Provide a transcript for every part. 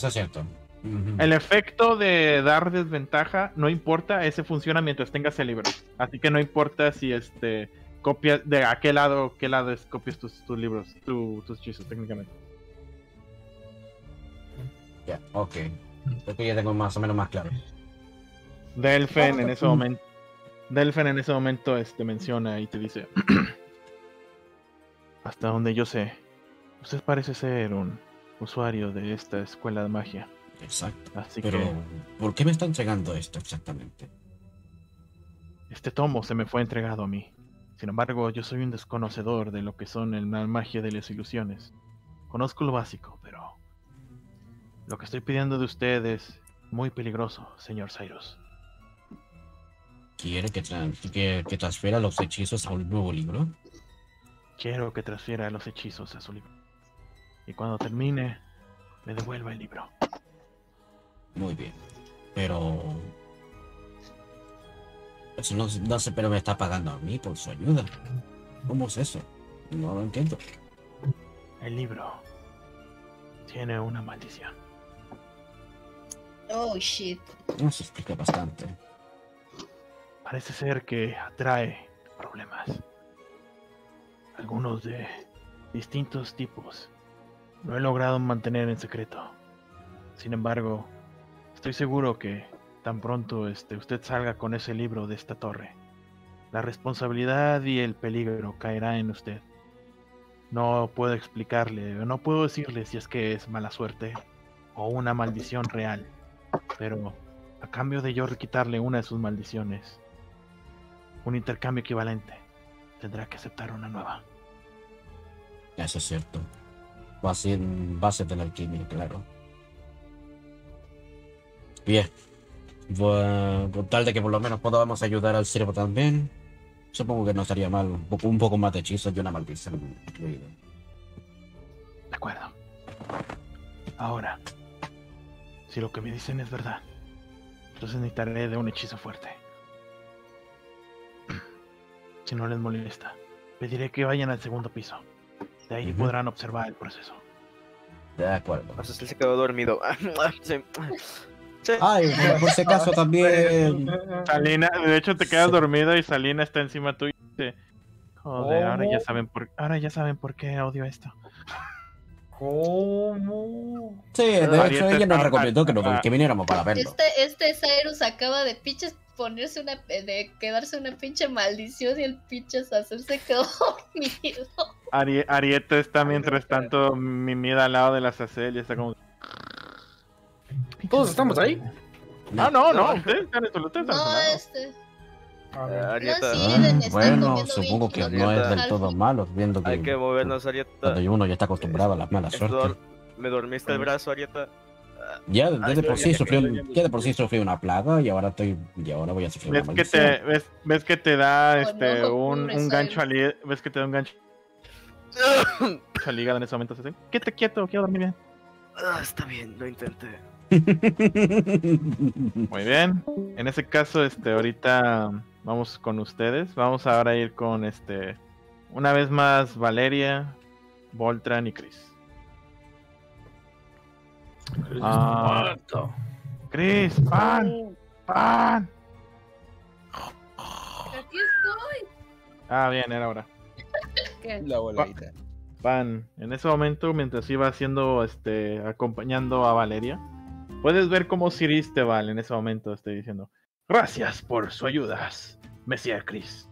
Eso es cierto. El efecto de dar desventaja no importa, ese funciona mientras tengas el libro. Así que no importa si copias de a qué lado copias tus libros, tus hechizos técnicamente. Ya, ok. Creo que ya tengo más o menos más claro. Delfen en ese momento menciona y te dice: hasta donde yo sé, usted parece ser un usuario de esta escuela de magia. Exacto. Así Pero, que ¿por qué me está entregando esto exactamente? este tomo se me fue entregado a mí. Sin embargo, yo soy un desconocedor de lo que son la magia de las ilusiones. Conozco lo básico, pero lo que estoy pidiendo de usted es muy peligroso, señor Cyrus. ¿Quiere que transfiera los hechizos a un nuevo libro? Quiero que transfiera los hechizos a su libro. Y cuando termine, me devuelva el libro. Muy bien. Pero... Eso no sé, pero me está pagando a mí por su ayuda. ¿Cómo es eso? No lo entiendo. El libro tiene una maldición. Oh, shit. Eso explica bastante. Parece ser que atrae problemas. Algunos de distintos tipos. Lo he logrado mantener en secreto. Sin embargo, estoy seguro que tan pronto usted salga con ese libro de esta torre, la responsabilidad y el peligro caerá en usted. No puedo explicarle, no puedo decirle si es que es mala suerte o una maldición real, pero a cambio de yo quitarle una de sus maldiciones, un intercambio equivalente, tendrá que aceptar una nueva. Eso es cierto. Base de la alquimia, claro. Bien. Con tal de que por lo menos podamos ayudar al siervo también, supongo que no estaría mal un poco más de hechizos y una maldición incluido. De acuerdo. Ahora, si lo que me dicen es verdad, entonces necesitaré de un hechizo fuerte. Si no les molesta, pediré que vayan al segundo piso. De ahí podrán observar el proceso. De acuerdo. Hasta él se quedó dormido. Sí. Sí. Ay, por si acaso también. Salina, de hecho te quedas dormido y Salina está encima tuyo y dice: joder, ahora ya saben por qué odio esto. ¿Cómo? Sí, de hecho ella nos recomendó que viniéramos para verlo. Este Cyrus acaba de pinches ponerse de quedarse una pinche maldición y el pinche Azazel se quedó dormido. Arieta está mientras tanto mimida al lado de la Azazel y está como... ¿Todos estamos ahí? No, ustedes están en su lado. Arieta. No, sí, Eden está Bueno, comiendo supongo bien que no es del Arieta. todo malo, viendo Hay que que movernos, Arieta. cuando uno ya está acostumbrado a la mala suerte. Me dormiste el brazo, Arieta. Ya de por sí sufrí una plaga y ahora voy a sufrir una maldición. ¿Ves que te da no, un pobre gancho Cyrus. ¿Ves que te da un gancho al hígado en ese momento? Así, quédate quieto, quiero dormir bien. Está bien, lo intenté. Muy bien. En ese caso, ahorita vamos con ustedes. Vamos ahora a ir con una vez más Valeria, Voltran y Chris. Chris, pan. Aquí estoy. Bien, era hora. ¿Qué? La voladita. Pan, en ese momento, mientras iba haciendo, acompañando a Valeria, puedes ver cómo Siris te va en ese momento, diciendo: gracias por su ayuda, Messier Chris.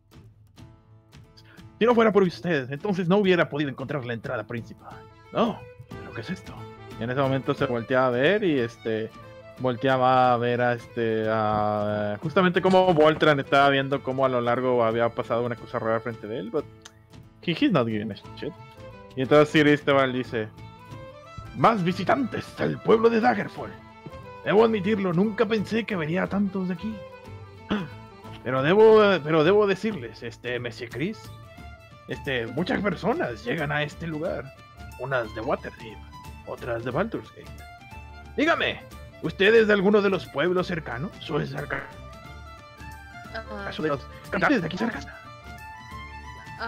Si no fuera por usted, entonces no hubiera podido encontrar la entrada principal. No, ¿pero qué es esto? Y en ese momento se volteaba a ver y volteaba a ver a justamente como Voltran estaba viendo cómo a lo largo había pasado una cosa rara frente de él, but he's not giving a shit. Y entonces Siris Teval dice: más visitantes al pueblo de Daggerfall. Debo admitirlo, nunca pensé que vería a tantos de aquí. Pero debo decirles, Monsieur Chris, muchas personas llegan a este lugar. Unas de Waterdeep, otras de Baldur's Gate. Dígame, ¿usted es de alguno de los pueblos cercanos? ¿O es cercano? ¿Acaso de los cantantes de aquí cerca?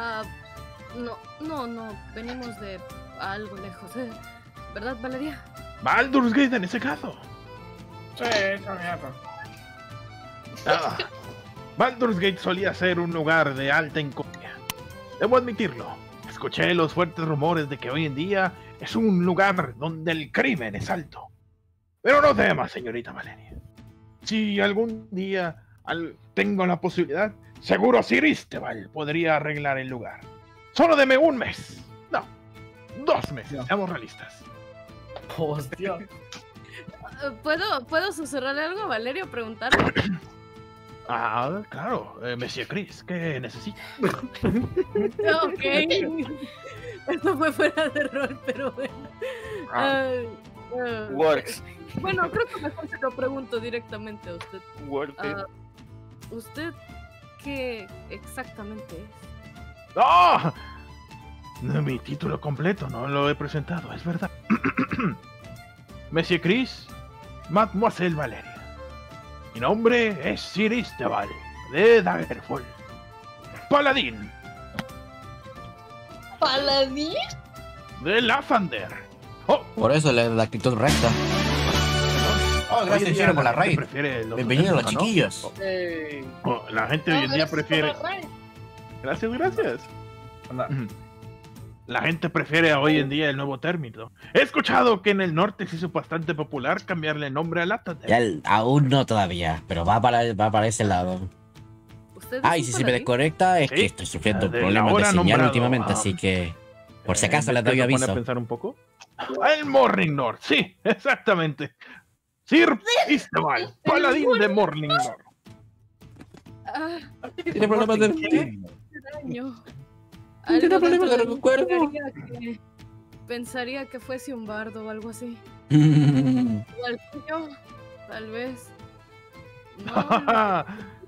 No, venimos de algo lejos, ¿verdad, Valeria? Baldur's Gate en ese caso. Sí, cambiaron. Ah, Baldur's Gate solía ser un lugar de alta incomodidad. Debo admitirlo. Escuché los fuertes rumores de que hoy en día es un lugar donde el crimen es alto. Pero no temas, señorita Valeria. Si algún día tengo la posibilidad, seguro Sir Istebal podría arreglar el lugar. Solo deme un mes. No, 2 meses, seamos realistas. Hostia. ¿Puedo susurrarle algo a Valerio? Preguntarle. Ah, claro, Monsieur Chris, ¿qué necesita? Ok. Esto fue fuera de rol, pero bueno. Works. Bueno, creo que mejor se lo pregunto directamente a usted. Worth it. ¿Usted qué exactamente es? ¡Ah! Mi título completo no lo he presentado, es verdad. Monsieur Chris, Mademoiselle Valeria. Mi nombre es Sir Istebal, de Daggerfall. Paladín, ¿Paladín? de Lathander. Oh, Por eso la actitud recta. Oh, hoy en gracias, día Chiro, por la gente raid. prefiere los Bienvenidos los hoteles, ¿no? chiquillos. Oh, la gente hoy en día prefiere... Gracias, gracias. Anda. La gente prefiere hoy en día el nuevo término. He escuchado que en el norte se hizo bastante popular cambiarle el nombre a Lathander. Ya, aún no todavía, pero va para ese lado. ¿Usted Ah, y es si un se me paladín? desconecta es Sí, que estoy sufriendo de la problemas de hora señal nombrado, últimamente, ah. así que por si acaso les ¿ves que doy se pone a aviso. pensar un poco? El Morning Lord, sí, exactamente. Sir Istebal, paladín de Morning Lord. Ah, ¿Tiene problemas de extraño. ¿Tiene Algo problemas de dentro mí recuerdo? pensaría que fuese un bardo o algo así. O al tuyo, tal vez. No,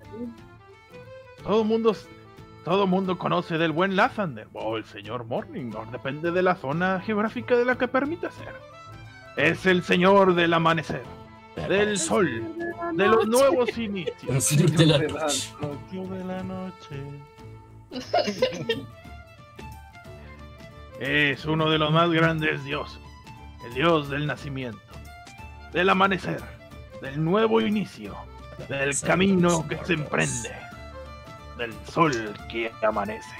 Todo mundo conoce del buen Lathander, o el señor Morning Lord, depende de la zona geográfica de la que permita ser. Es el señor del amanecer, del sol, de los nuevos inicios. De la- Club de la noche. Es uno de los más grandes dioses, el dios del nacimiento, del amanecer, del nuevo inicio, del camino que se emprende, del sol que amanece.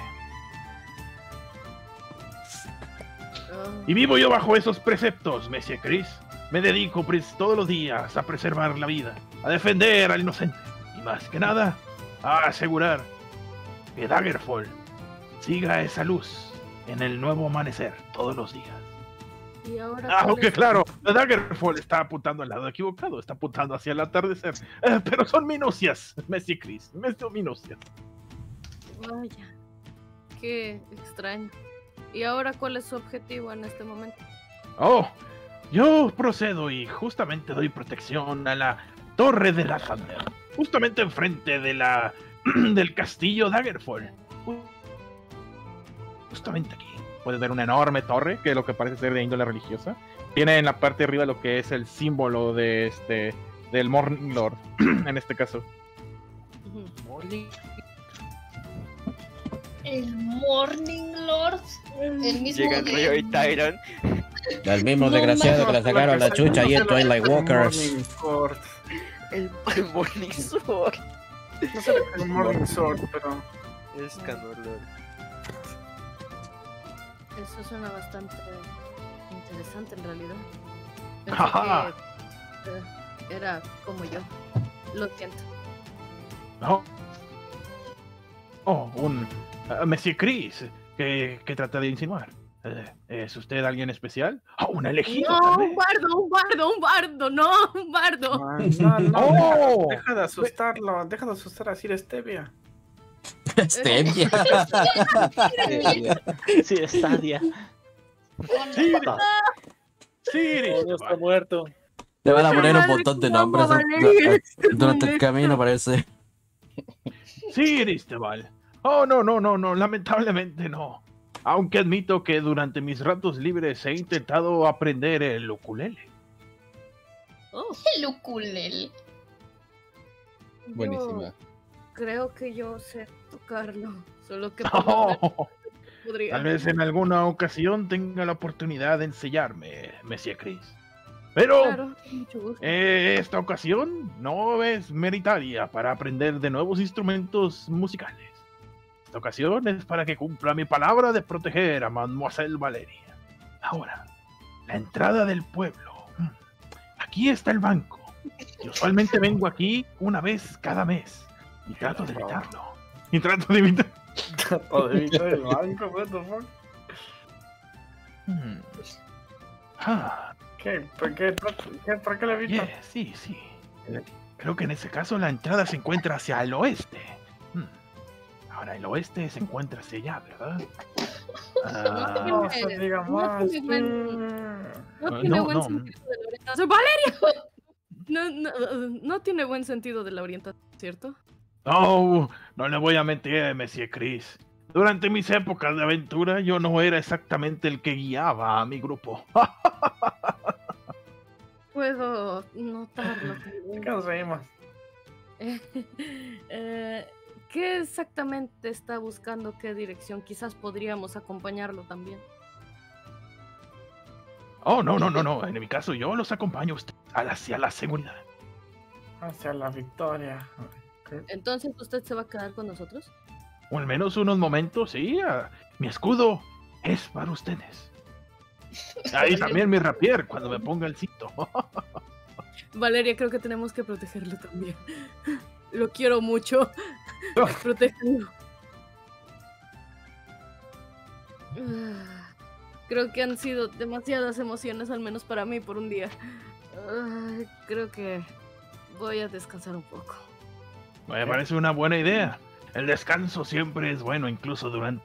Y vivo yo bajo esos preceptos, Monsieur Chris. Me dedico todos los días a preservar la vida, a defender al inocente y más que nada, a asegurar que Daggerfall siga esa luz en el nuevo amanecer todos los días. Y ahora Aunque claro, Daggerfall está apuntando al lado equivocado, está apuntando hacia el atardecer. Pero son minucias, Messi Chris, minucias. Vaya, qué extraño. ¿Y ahora cuál es su objetivo en este momento? Oh, yo procedo y justamente doy protección a la Torre de Lathander, justamente enfrente de del castillo Daggerfall. Justamente aquí. Puedes ver una enorme torre, que es lo que parece ser de índole religiosa. Tiene en la parte de arriba lo que es el símbolo de del Morning Lord, en este caso. El Morning Lord. El mismo Llega el día. río y Tyron. El mismo No desgraciado que le sacaron la chucha y en Twilight Walkers. Morning Sword. El Morning Sword. No sé el Morning Sword, pero. Es Canorlor. Eso suena bastante interesante en realidad. Ajá. Pensé que era como yo. Lo siento. No. Oh, Monsieur Chris, que trata de insinuar. ¿Es usted alguien especial? Oh, un elegido. No, tal un vez. bardo, no, un bardo. No, no, ¡Oh! deja de asustarlo, deja de asustar a Sir Stevia. Stevia. Sí, Stadia. Sí, sí, No está muerto. Le van a poner un montón de nombres Valeria, durante el camino, parece. sí, Istebal. Oh, no, lamentablemente no. Aunque admito que durante mis ratos libres he intentado aprender el ukulele. Oh, El ukulele. yo creo que yo sé tocarlo. Solo que Oh, podría. tal vez en alguna ocasión tenga la oportunidad de enseñarme, Monsieur Chris. Pero Claro, con mucho gusto. esta ocasión no es meritaria para aprender de nuevos instrumentos musicales. Esta ocasión es para que cumpla mi palabra de proteger a Mademoiselle Valeria. Ahora, la entrada del pueblo. Aquí está el banco. Y usualmente vengo aquí una vez cada mes. Y trato de evitarlo. Y trato de evitar... O de evitar el banco, what the fuck. ¿Por qué le evitas? Sí. Creo que en ese caso la entrada se encuentra hacia el oeste. Ahora el oeste se encuentra hacia allá, ¿verdad? No se diga más. No tiene buen sentido de la orientación. ¡Valeria! No tiene buen sentido de la orientación, ¿cierto? No le voy a mentir, Monsieur Chris. Durante mis épocas de aventura yo no era exactamente el que guiaba a mi grupo. Puedo notarlo. ¿Qué nos reímos? ¿Qué exactamente está buscando? ¿Qué dirección? Quizás podríamos acompañarlo también. Oh, no. En mi caso yo los acompaño a usted hacia la seguridad. Hacia la victoria. Entonces, ¿usted se va a quedar con nosotros? O al menos unos momentos, sí. Mi escudo es para ustedes. Ahí también mi rapier cuando me ponga el cinto. Valeria, creo que tenemos que protegerlo también. Lo quiero mucho. Protéjanlo. Creo que han sido demasiadas emociones, al menos para mí, por un día. Creo que voy a descansar un poco. Me parece una buena idea. El descanso siempre es bueno, incluso durante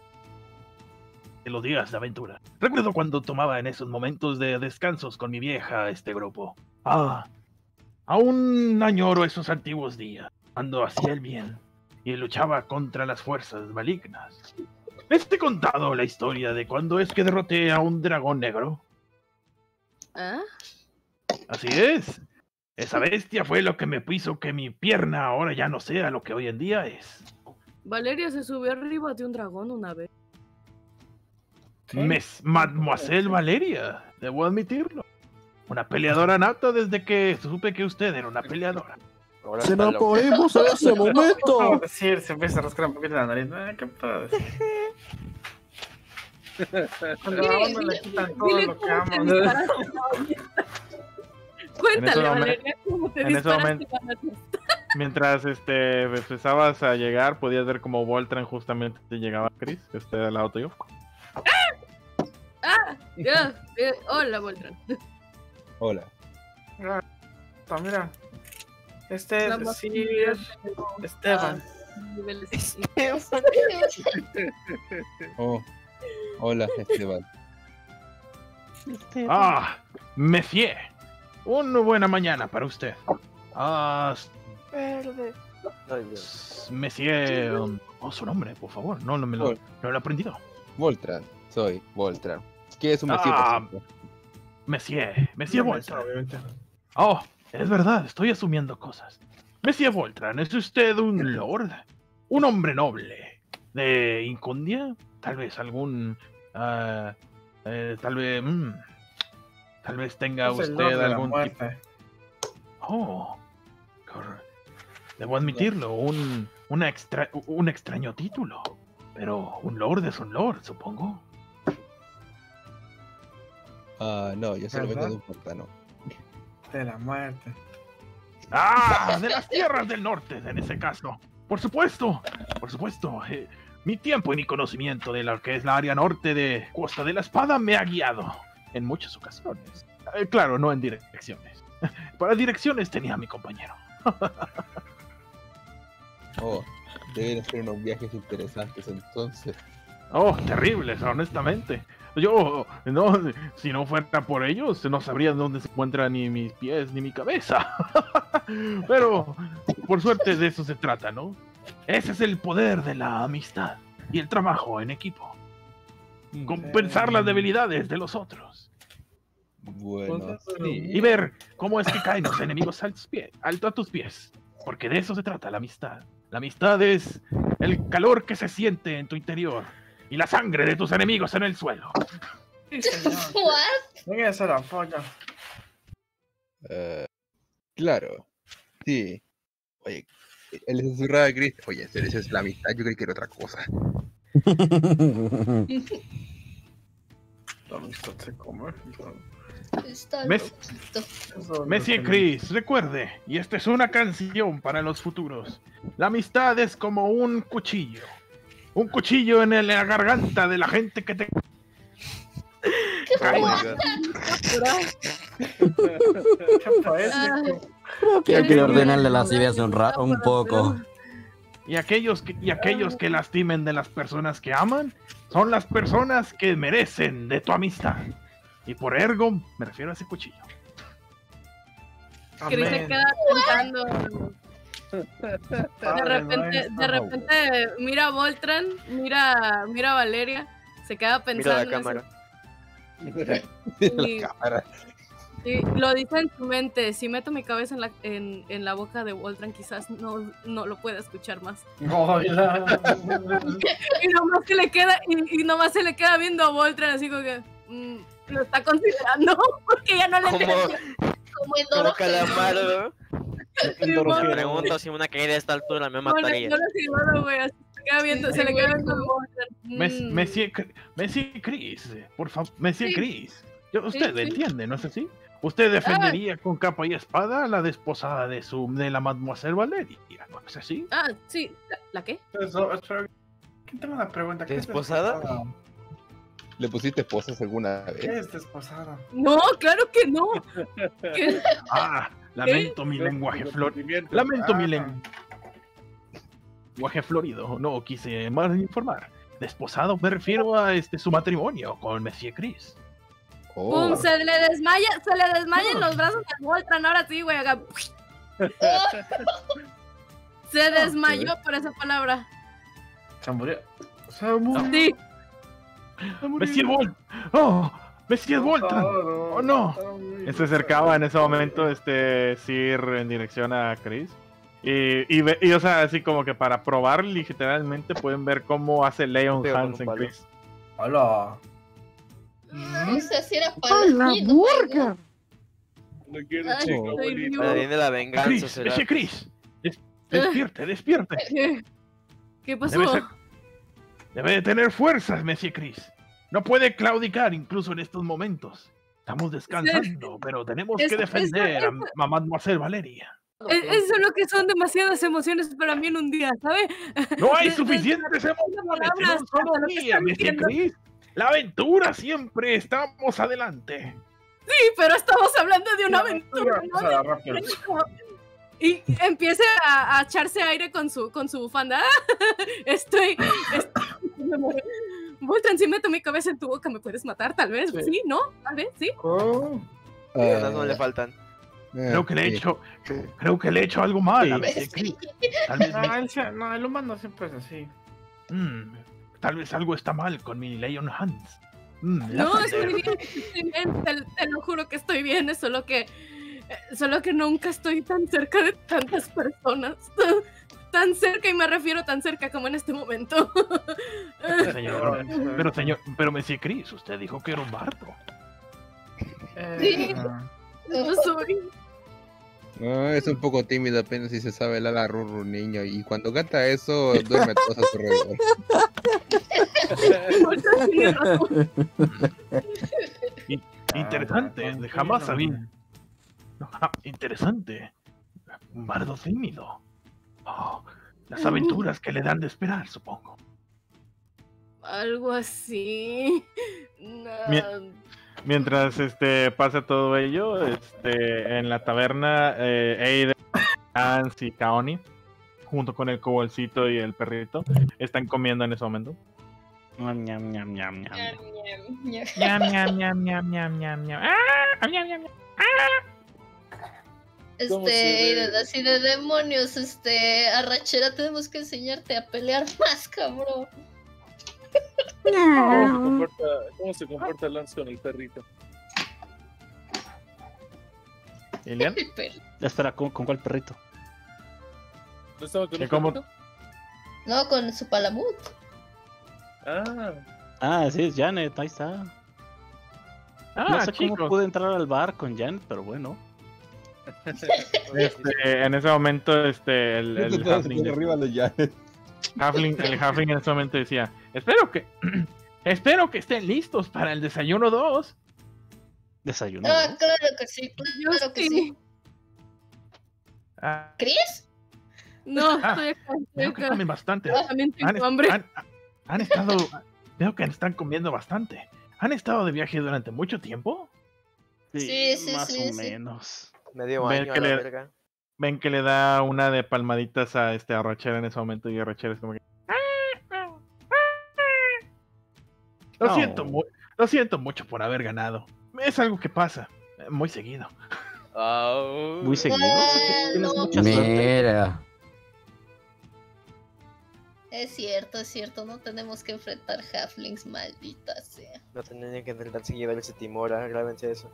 los días de aventura. Recuerdo cuando tomaba en esos momentos de descansos con mi vieja este grupo. Aún añoro esos antiguos días, cuando hacía el bien y luchaba contra las fuerzas malignas. ¿Les he contado la historia de cuando es que derroté a un dragón negro? ¿Ah? Así es. Esa bestia fue lo que me hizo que mi pierna ahora ya no sea lo que hoy en día es. Valeria se subió arriba de un dragón una vez. Mademoiselle Valeria, debo admitirlo. Una peleadora nata desde que supe que usted era una peleadora. Ahora ¡Se está nos loco. podemos en ese ¿Cómo momento! decir? Se empieza a rascar un poquito la nariz. ¿Qué puedo decir? Cuando a uno le quitan todo Dile lo que cómo te ama. disparaste a la ballesta. Cuéntale, Valeria, cómo te en ese disparaste momento- a la ballesta. Mientras empezabas a llegar, podías ver como Voltran justamente llegaba a Chris, al lado tuyo. Hola, Voltran. Hola. Mira. Este La es más Sir Esteban. Niveles. Oh, hola, Esteban. Messier. Una buena mañana para usted. Verde. Ay, Dios. Messier. Su nombre, por favor. No lo he aprendido. Voltran, soy Voltran. ¿Qué es un Messier? Messier Voltran. Obviamente. Oh, es verdad, estoy asumiendo cosas. Messier Voltran, ¿es usted un lord? ¿Un hombre noble? ¿De Incundia? Tal vez algún... tal vez tenga Es el usted Lord de la algún tipo... muerte. Oh, debo admitirlo, un extraño título. Pero un lord es un lord, supongo. No, yo solo vengo ¿Verdad? de un pantano. De la muerte. De las tierras del norte, en ese caso. Por supuesto. Mi tiempo y mi conocimiento de lo que es la área norte de Costa de la Espada me ha guiado en muchas ocasiones. Claro, no en direcciones. Para direcciones tenía a mi compañero. Oh, deben ser unos viajes interesantes entonces. Oh, terribles, honestamente. Yo, no, si no fuera por ellos, no sabría dónde se encuentran ni mis pies ni mi cabeza. Pero, por suerte, de eso se trata, ¿no? Ese es el poder de la amistad y el trabajo en equipo. Compensar las debilidades de los otros. Bueno, Y sí. ver cómo es que caen los enemigos alto a tus pies. Porque de eso se trata la amistad. La amistad es el calor que se siente en tu interior y la sangre de tus enemigos en el suelo. Sí, señor. What? Venga a hacer apoyo. Claro. Sí. Oye, él le susurraba a Chris. Oye, en serio, esa es la amistad. Yo creí que era otra cosa. La amistad se come. Está ¿Ves? loquito. Messi Chris, recuerde, y esta es una canción para los futuros. La amistad es como un cuchillo. Un cuchillo en la garganta de la gente que te... ¡Qué Oh my guapa! God. Creo que ordenarle las ideas un poco. Y aquellos que lastimen de las personas que aman son las personas que merecen de tu amistad. Y por ergo me refiero a ese cuchillo. Chris se Amén. queda pensando. De repente mira a Voltran, mira a Valeria, se queda Mira la pensando cámara. y, La cámara. y lo dice en su mente. Si meto mi cabeza en la boca de Voltran, quizás no lo pueda escuchar más. Hola. Y nomás se le queda, y nomás se le queda viendo a Voltran así como que lo está considerando porque ya no le Como, entiende. Como en como Dorohedoro. Calamaro. Simón. Me pregunto si una caída a esta altura me No, mataría. no lo silbado, güey, así se queda viendo, se le queda viendo a Voltran. Messi Chris, por favor, Messi Sí. Chris. Usted Sí. entiende, ¿no es así? ¿Usted defendería con capa y espada a la desposada de la Mademoiselle Valeria? ¿No es así? Ah, sí, ¿la qué? Eso, espera. ¿Quién tengo una pregunta? ¿Qué es ¿Desposada? desposada? ¿Le pusiste esposas alguna ¿Qué vez? es desposada? No, claro que no. ¿Qué? Lamento mi lenguaje florido. Lamento mi lenguaje florido. No quise mal informar. Desposado me refiero a su matrimonio con Monsieur Chris. Oh, ¡Pum! Se le desmayan los brazos a Voltran, ahora sí, güey. Acá. Se desmayó por esa palabra. Se murió. Se murió. Sí. Monsieur Volt. ¡Oh! Monsieur Voltran. ¡Oh, no! Se acercaba en ese momento Sir en dirección a Chris. Y, o sea, así como que para probar literalmente pueden ver cómo hace Leon Pego con Hans un en palo. Chris. Hola. O sea, si era paladino, güey, ¿no? No quiero Ay, chico, estoy abuelito. vivo. Ahora viene la venganza, Chris, será. ese Chris. Despierte. ¿Qué pasó? Debe de tener fuerzas, Monsieur Chris. No puede claudicar incluso en estos momentos. Estamos descansando, pero tenemos que defender a Mademoiselle Valeria. Eso es lo que son demasiadas emociones para mí en un día, ¿sabes? No hay suficientes emociones en un solo día, Monsieur Chris. La aventura siempre estamos adelante. Sí, pero estamos hablando de una aventura, O ¿no? sea, rápido. Y empieza a echarse aire con su bufanda. Estoy Voltran, si meto mi cabeza en tu boca, ¿me puedes matar? Tal vez, sí, ¿no? Tal vez, sí. Oh. Unas no le faltan. Creo que le he hecho algo mal a Monsieur Chris. Tal vez, No, el humano siempre es así. tal vez algo está mal con mi Leon Hans. No, estoy bien, te lo juro que estoy bien, es solo que nunca estoy tan cerca de tantas personas. Tan cerca, y me refiero tan cerca como en este momento. Pero Messi Chris, usted dijo que era un bardo. Sí. Ah. No soy. no, es un poco tímido apenas si se sabe el ala rurru niño. Y cuando canta eso, duerme todos a su alrededor. Voltran tiene razón. Interesante, jamás sabía. Interesante. Un bardo tímido. Oh, las aventuras que le dan de esperar, supongo. Algo así. No. Mientras pasa todo ello, en la taberna, Eide, Hans y Kaoni, junto con el cobolcito y el perrito, están comiendo en ese momento. Ñam, ñam, ñam, ñam, ñam. Ñam, ñam, ñam. Ñam, ñam, ñam, ñam, ñam, ñam, ñam. ¡Ah! Ñam, ñam, ñam. ¿Cómo se ve? Así de demonios, arrachera, tenemos que enseñarte a pelear más, cabrón. ¿Cómo se comporta Lance con el perrito? ¿Ilian? Espera, ¿con cuál perrito? ¿No estaba con ¿Qué, un cómo? perrito? No, con su palamut. Ah, Ah, sí, es Janet, ahí está. No sé cómo chicos. pude entrar al bar con Janet, pero bueno. En ese momento, el halfling, arriba los llaves. el halfling en ese momento decía, espero que estén listos para el desayuno 2. Desayuno. Ah, claro que sí, claro que sí. Ah, ¿Chris? No, estoy acá. veo que comen bastante. También tengo hambre. Han estado, veo que están comiendo bastante. ¿Han estado de viaje durante mucho tiempo? Sí, sí, más sí, o sí. menos. Medio Ven año que a la le- verga. Ven que le da una de palmaditas a Rachel en ese momento y Rachel es como que... Oh. Lo siento mucho por haber ganado. Es algo que pasa muy seguido. Muy seguido. Tienes no. mucha suerte. Mira. Es cierto, no tenemos que enfrentar halflings, maldita sea. No tenían que intentar seguir ese Timora, grábense eso.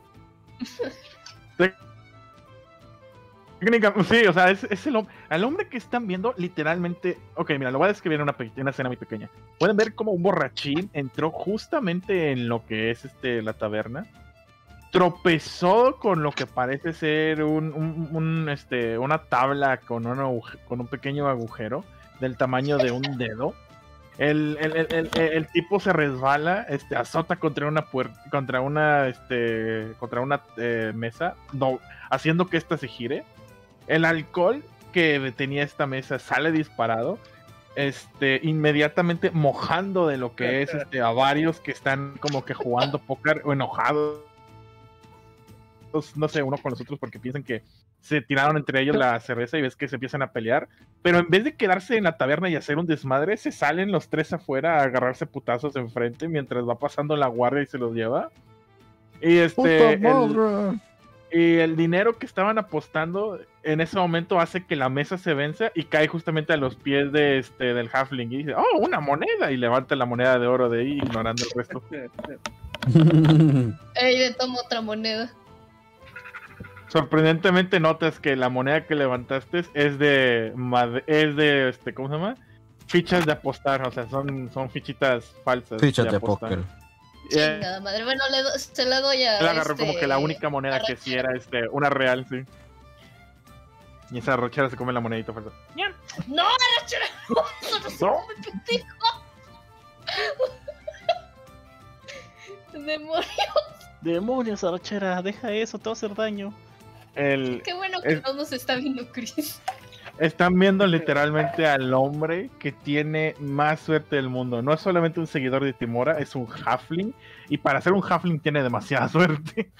Sí, o sea, es al hombre que están viendo literalmente... Ok, mira, lo voy a describir en una escena muy pequeña. Pueden ver como un borrachín entró justamente en lo que es la taberna. Tropezó con lo que parece ser una tabla con un pequeño agujero del tamaño de un dedo. El tipo se resbala, azota contra una mesa, haciendo que esta se gire. El alcohol que tenía esta mesa sale disparado, inmediatamente mojando de lo que es a varios que están como que jugando póker o enojados, no sé, uno con los otros porque piensan que se tiraron entre ellos la cerveza y ves que se empiezan a pelear, pero en vez de quedarse en la taberna y hacer un desmadre, se salen los tres afuera a agarrarse putazos enfrente mientras va pasando la guardia y se los lleva. Y y el dinero que estaban apostando en ese momento hace que la mesa se venza y cae justamente a los pies del halfling y dice, oh, una moneda, y levanta la moneda de oro de ahí ignorando el resto. Ey, le tomo otra moneda. Sorprendentemente notas que la moneda que levantaste es de ¿cómo se llama? Fichas de apostar, o sea, son fichitas falsas. Fichas de apostar. póker. Chingada madre. Bueno, se la doy a. Él agarró como que la única moneda que sí era una real, sí. Y esa rochera se come la monedita falsa. ¡No, Arachera! ¡No! ¡Demonios! Demonios, Arachera, deja eso, te va a hacer daño. Qué bueno que no nos está viendo Chris. Están viendo literalmente al hombre que tiene más suerte del mundo. No es solamente un seguidor de Timora, es un halfling. Y para ser un halfling tiene demasiada suerte.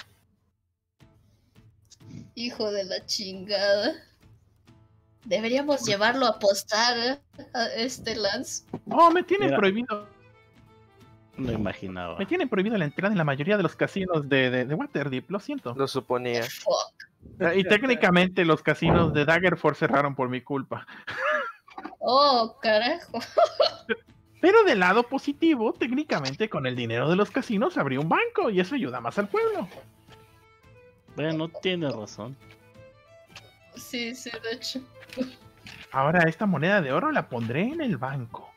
Hijo de la chingada. Deberíamos llevarlo a apostar a Lance. No, me tienen Mira. prohibido. No imaginaba. Me tienen prohibido la entrada en la mayoría de los casinos de Waterdeep, lo siento. Lo suponía. Fuck. Y técnicamente los casinos de Daggerford cerraron por mi culpa. Oh, carajo. Pero del lado positivo, técnicamente con el dinero de los casinos abrió un banco y eso ayuda más al pueblo. Bueno, tienes razón. Sí, de hecho. Ahora esta moneda de oro la pondré en el banco.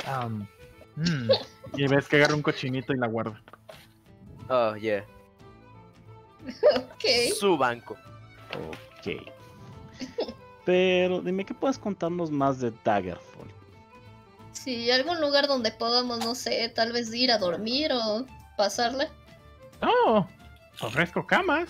Y ves que agarra un cochinito y la guarda. Oh, yeah. Ok. Su banco. Ok. Pero dime, ¿qué puedes contarnos más de Daggerfall? Sí, algún lugar donde podamos, no sé, tal vez ir a dormir o pasarla. Oh, ofrezco camas.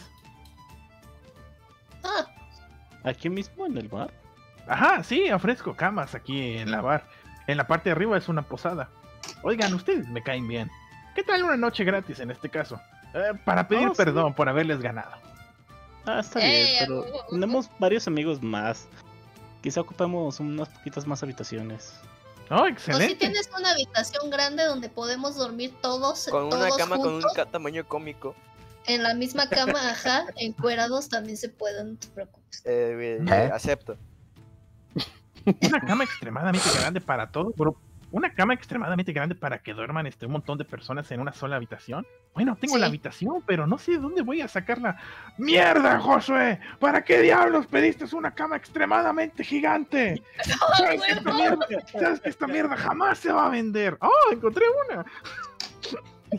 Ah, ¿Aquí mismo en el bar? Ajá, sí, ofrezco camas aquí en la bar. En la parte de arriba es una posada. Oigan, ustedes me caen bien. ¿Qué tal una noche gratis en este caso? Para pedir sí. perdón por haberles ganado. Ah, está bien, pero amigo. tenemos varios amigos más. Quizá ocupemos unas poquitas más habitaciones. Oh, o si excelente. tienes una habitación grande donde podemos dormir todos, Con una todos cama con un juntos, tamaño cómico. en la misma cama, ajá, encuerados también se pueden, no te preocupes. Acepto. Una cama extremadamente grande para todo, bro. Una cama extremadamente grande para que duerman un montón de personas en una sola habitación. Bueno, tengo Sí. la habitación, pero no sé de dónde voy a sacarla. ¡Mierda, Josué! ¿Para qué diablos pediste una cama extremadamente gigante? ¿Sabes que esta mierda jamás se va a vender? ¡Oh, encontré una!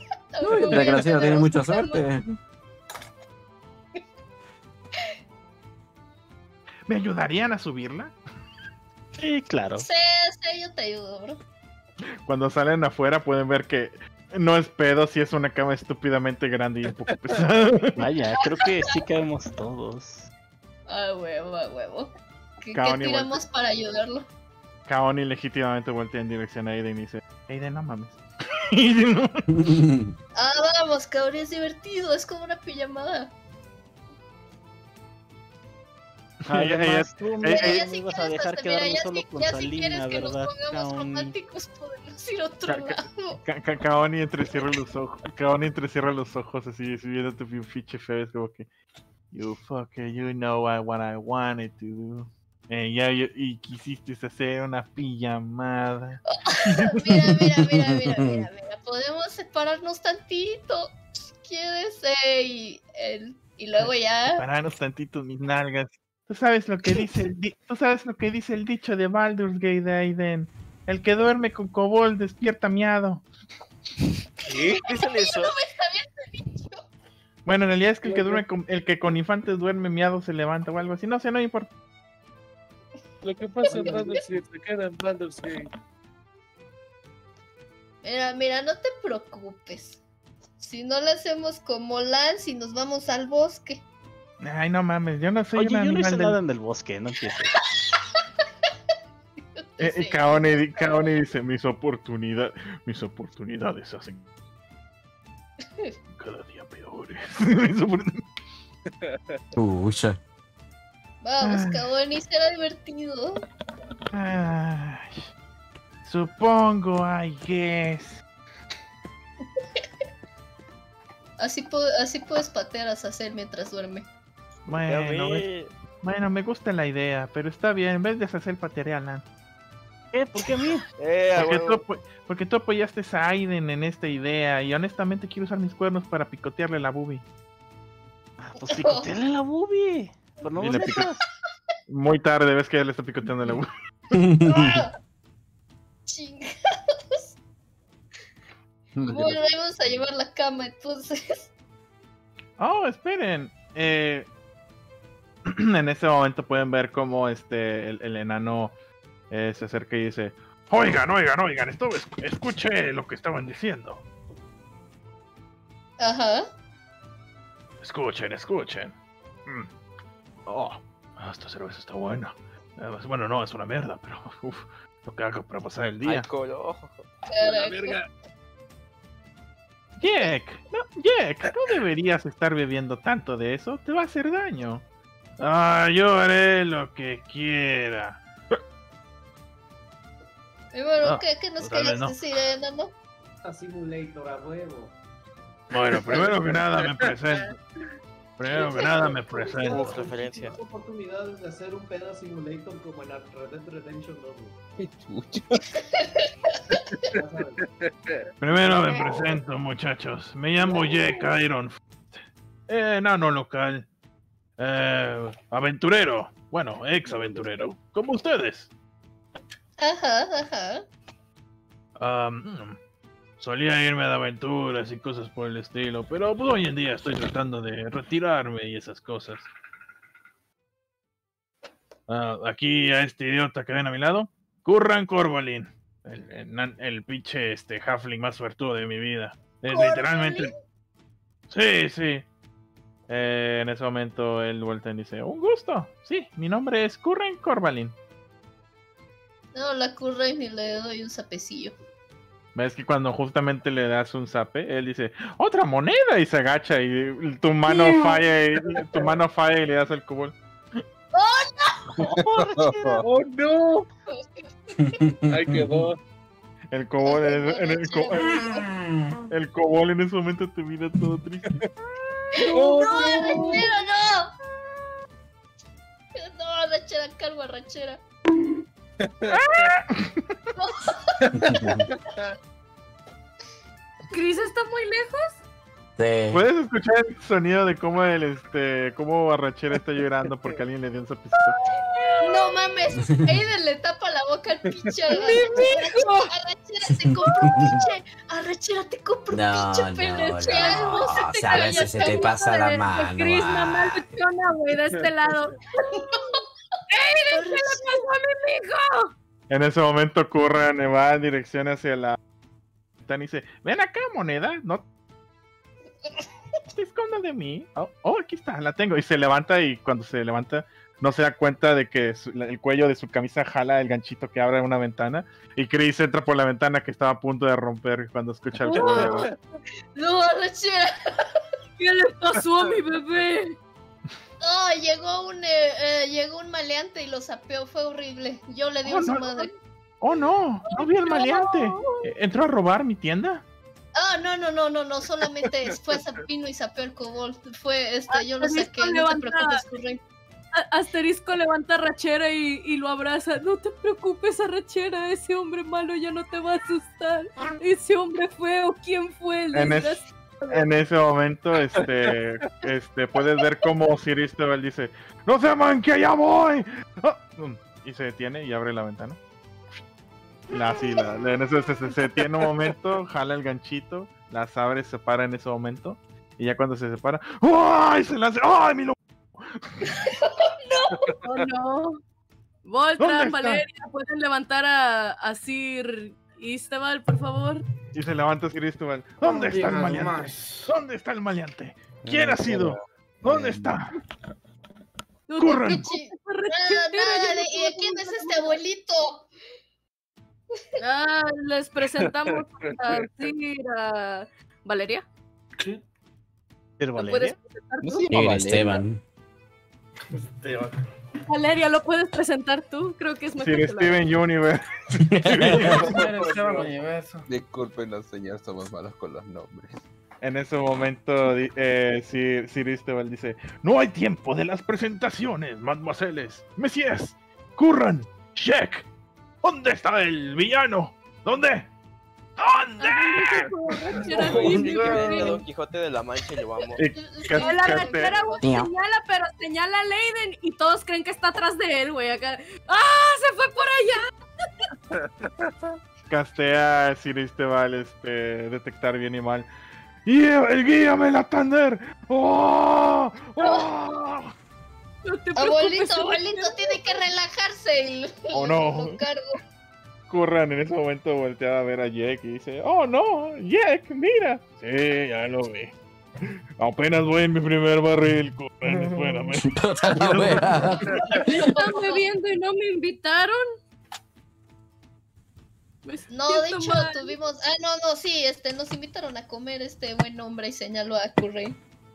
Desgraciado, tiene mucha suerte. ¿Me ayudarían a subirla? Sí, claro. Sí, yo te ayudo, bro. Cuando salen afuera pueden ver que no es pedo, si es una cama estúpidamente grande y un poco pesada. Vaya, creo que sí caemos todos. A huevo, a huevo. ¿Qué Kaoni tiramos para ayudarlo? Kaoni legítimamente voltea en dirección a Aiden y dice: Aiden, no mames. Aiden, no. Ah, vamos, Kaori es divertido, es como una pijamada. Además, tú no ella me si ibas a quieres, dejar hasta, quedarme mira, solo con si Salina, quieres que nos ¿verdad, pongamos Kaoni? románticos, podemos ir a otro Ca- lado. Kaoni entrecierra los ojos. Kaoni entrecierra los ojos así viéndote bien pinche feo. Es como que: You fucker, you know what I wanted to do. Y quisiste hacer una pijamada. Mira. Podemos separarnos tantito. ¿Quieres? Y luego ya. Paranos tantito mis nalgas. Tú sabes lo que dice el dicho de Baldur's Gate de Aiden. El que duerme con kobold despierta miado. ¿Qué? ¿Dicen eso? No me está bien ese dicho. Bueno, en realidad es que el que con infantes duerme miado se levanta o algo así. No sé, no importa. Lo que pasa en Baldur's Gate se queda en Baldur's Gate. Mira, no te preocupes. Si no le hacemos como Lance y nos vamos al bosque. Ay, no mames, yo no soy Oye, un yo no animal hice nada en el bosque, no empieces. Sí. Kaoni dice: mis oportunidades hacen cada día peores. Pucha. Vamos, Kaoni, será divertido. Ay, supongo, I guess. Así puedes patear a Sacel mientras duerme. Bueno, me gusta la idea, pero está bien. En vez de hacer patearé a Lan. ¿Qué? ¿Por qué a mí? Porque tú apoyaste a Aiden en esta idea y honestamente quiero usar mis cuernos para picotearle la boobie. Pues picoteale la boobie. Pero no Y lo le metas. Muy tarde, ves que ya le está picoteando la boobie. Chingados. Bueno, ahí vamos a llevar la cama entonces. Oh, esperen. En ese momento pueden ver cómo el enano se acerca y dice: Oigan, escuché lo que estaban diciendo. Ajá. Escuchen. Oh, esta cerveza está buena. Bueno, no, es una mierda, pero lo que hago para pasar el día. Alcohol, ojo. Carajo. Jack, no deberías estar bebiendo tanto de eso, te va a hacer daño. Yo haré lo que quiera. Y bueno, No, ¿qué nos tal vez querías no. decir, enano? A Simulator a huevo. Bueno, primero que nada me presento. Uf, referencia. Las oportunidades de hacer un pedo Simulator como en Red Dead Redemption 2. Qué chucha. Primero me presento, muchachos. Me llamo Jack Iron. Enano local. Aventurero. Bueno, ex aventurero. Como ustedes. Ajá. Solía irme de aventuras y cosas por el estilo, pero pues, hoy en día estoy tratando de retirarme y esas cosas. Aquí a este idiota que ven a mi lado, Curran Corvalin, el pinche halfling más suertudo de mi vida. Es literalmente... Sí. En ese momento él vuelve y dice: un gusto. Sí, mi nombre es Curran Corvalin. No, la curra y ni le doy un sapecillo. Ves que cuando justamente le das un zape, él dice: ¡otra moneda! Y se agacha y tu mano falla y le das el cubol. ¡Oh, no! Ahí quedó. El cobol el cobol en ese momento te mira todo triste. ¡Oh, ¡No, no! arrachera, no! No, arrachera, calma, arrachera. ¿Chris está muy lejos? Sí. ¿Puedes escuchar el sonido de cómo cómo Arrachera está llorando porque alguien le dio un zapicito? No mames, Aiden le tapa la boca al pinche Arrachera, te compro un pinche. Arrachera, te compro un pinche peluche. Algo se O te sea, a veces se te pasa la mano. Chris, mamá luchona, güey, de este lado. Aiden, ¿qué le pasó a mi hijo? En ese momento Curran va en dirección hacia la ventana y dice, ven acá, moneda, no te escondas de mí. Oh, aquí está, la tengo. Y se levanta y cuando se levanta no se da cuenta de que el cuello de su camisa jala el ganchito que abre una ventana y Chris entra por la ventana que estaba a punto de romper cuando escucha el ruido. No, arrechera. ¿Qué le pasó a mi bebé? Oh, llegó un maleante y lo sapeó, fue horrible. Yo le di a su madre. Oh, no vi al maleante. ¿Entró a robar mi tienda? No, solamente vino y sapeó el kobold. Yo lo saqué, no te preocupes, Curren. Asterisco levanta a Arrachera y lo abraza. No te preocupes, Arrachera, ese hombre malo ya no te va a asustar. Ese hombre feo, ¿quién fue el desgraciado? En ese momento, puedes ver cómo Sir Istebal dice, ¡no se aman que allá voy! Y se detiene y abre la ventana. En eso se detiene un momento, jala el ganchito, las abre, se para en ese momento, y ya cuando se separa, ¡ay! Se lanza, ¡ay, mi ¡Oh, no! Voltran, Valeria, ¿pueden levantar a Sir Istebal, por favor? Y se levanta Sir Istebal. ¿Dónde está el maleante? ¿Dónde está el maleante? ¿Quién ha sido? ¿Dónde está? ¡Corran! ¿Y quién es este abuelito? Les presentamos a Valeria. ¿Sí? ¿Es ¿Lo Valeria? puedes presentar tú? Esteban. Valeria, ¿lo puedes presentar tú? Creo que es mejor. Sir Steven Universe. Disculpen, señor, somos malos con los nombres. En ese momento, Sir Istebal dice, no hay tiempo de las presentaciones, mademoiselles, messieurs, Curran, Shek. ¿Dónde está el villano? ¿Dónde? Don Quijote de la Mancha y lo vamos. La ranchera señala, pero señala a Leiden y todos creen que está atrás de él, güey. Acá. ¡Ah! ¡Se fue por allá! Castea Sir Istebal, detectar bien y mal. ¡Y el guía Melatander! ¡Oh! ¡Oh! No te preocupes, Abuelito, tiene que relajarse. Oh, no. Lo cargo. Curran en ese momento voltea a ver a Jack y dice, oh no, Jack, mira. Sí, ya lo vi. Apenas voy en mi primer barril, Curran, espérame. ¿Están bebiendo y no me invitaron? No, de hecho, tuvimos... sí, nos invitaron a comer buen hombre y señaló a Curran.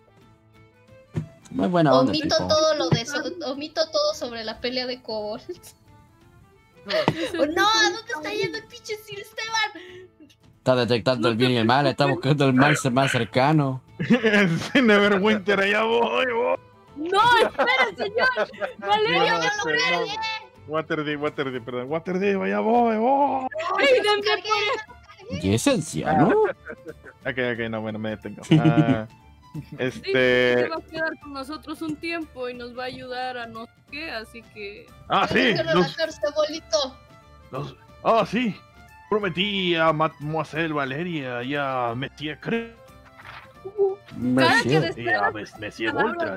Muy buena onda, omito todo sobre la pelea de kobolds. No, ¿a dónde está yendo el pinche Sir Esteban? Está detectando el bien y el mal, está buscando el mal más cercano. Neverwinter, allá voy. No, espera, señor. Valeria, no lo veo. Waterdeep, perdón. Waterdeep, allá voy. ¿Y es anciano? Ok, no, bueno, me detengo. Se va a quedar con nosotros un tiempo y nos va a ayudar a no sé qué, así que... Sí. Sí. Prometí a Mademoiselle Valeria y a Monsieur Cree. Monsieur Voltra.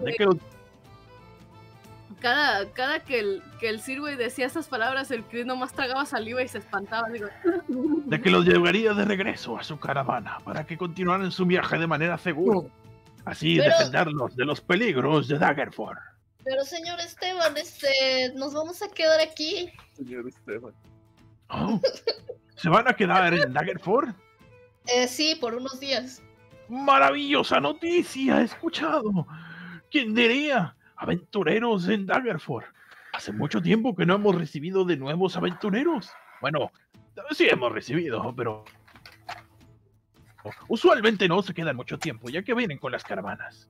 Cada que el Sirway decía esas palabras, el Chris nomás tragaba saliva y se espantaba. Digo, de que los llevaría de regreso a su caravana para que continuaran su viaje de manera segura. Así defenderlos de los peligros de Daggerford. Pero señor Esteban, nos vamos a quedar aquí. Señor Esteban. ¿Se van a quedar en Daggerford? Sí, por unos días. ¡Maravillosa noticia! He escuchado. ¿Quién diría? Aventureros en Daggerford. Hace mucho tiempo que no hemos recibido de nuevos aventureros. Bueno, sí hemos recibido, pero... usualmente no se quedan mucho tiempo, ya que vienen con las caravanas.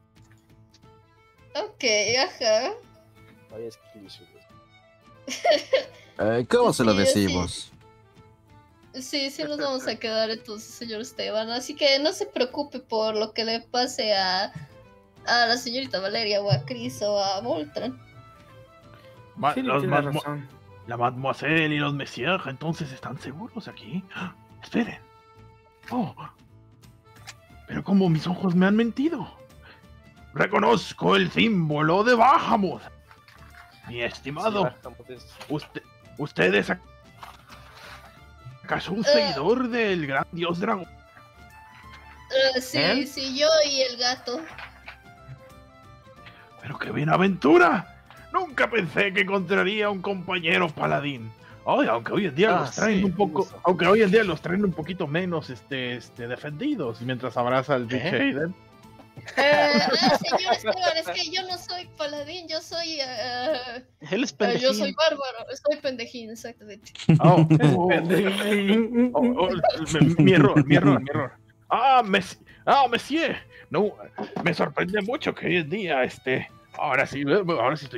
Ok, ajá. ¿Cómo se lo decimos? Sí, nos vamos a quedar entonces, señor Esteban. Así que no se preocupe por lo que le pase a la señorita Valeria o a Chris o a Voltran. La Mademoiselle y los Messieurs entonces están seguros aquí. Esperen. Pero como mis ojos me han mentido. Reconozco el símbolo de Bahamut. Mi estimado, ¿usted es acaso un seguidor del gran dios dragón? Sí, sí, yo y el gato. ¡Pero qué bienaventura! Nunca pensé que encontraría un compañero paladín. Ay, aunque hoy en día los traen un poco, aunque hoy en día los traen un poquito menos defendidos, mientras abraza al pinche Aiden. Señor Esteban, es que yo no soy paladín, yo soy Él es pendejín. yo soy bárbaro, soy pendejín, exactamente. Mi error. Monsieur. No, me sorprende mucho que hoy en día, ahora sí estoy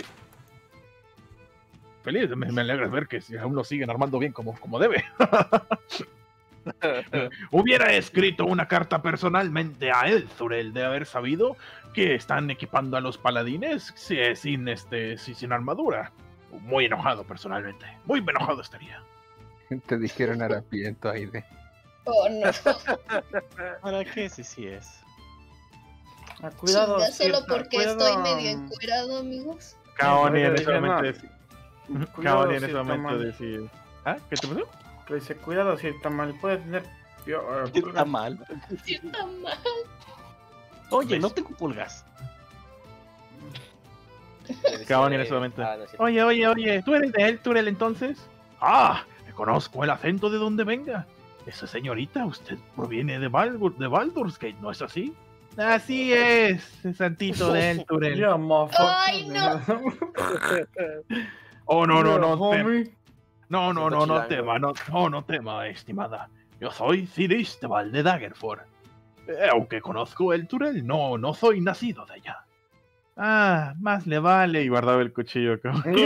feliz. Me alegra ver que aún lo siguen armando bien como debe. Hubiera escrito una carta personalmente a Elzurel de haber sabido que están equipando a los paladines sin armadura. Muy enojado personalmente. Muy enojado estaría. Te dijeron harapiento, Aide. Oh, no. ¿Para qué? Sí es. Cuidado. Chinga, solo Sirta, porque cuidado. estoy medio encuerado, amigos. Kaoni en ese Cuidado, momento Cuidado, en ese Sirta, momento mal. decide. ¿Ah? ¿Qué te pasó? Le dice, cuidado, si está mal, puede tener... Está mal. Sí, está mal. Oye, no tengo pulgas. Kaoni en ese momento. no es cierto. Oye, ¿tú eres de Elturel entonces? Ah, reconozco el acento de donde venga. Esa señorita, usted proviene de Baldur's Gate, ¿no es así? Así es, santito de Elturel. Ay, no. Oh, no, homie. no tema, estimada. Yo soy Ciristebal de Daggerford. Aunque conozco Elturel, no soy nacido de allá. Ah, más le vale. Y guardaba el cuchillo.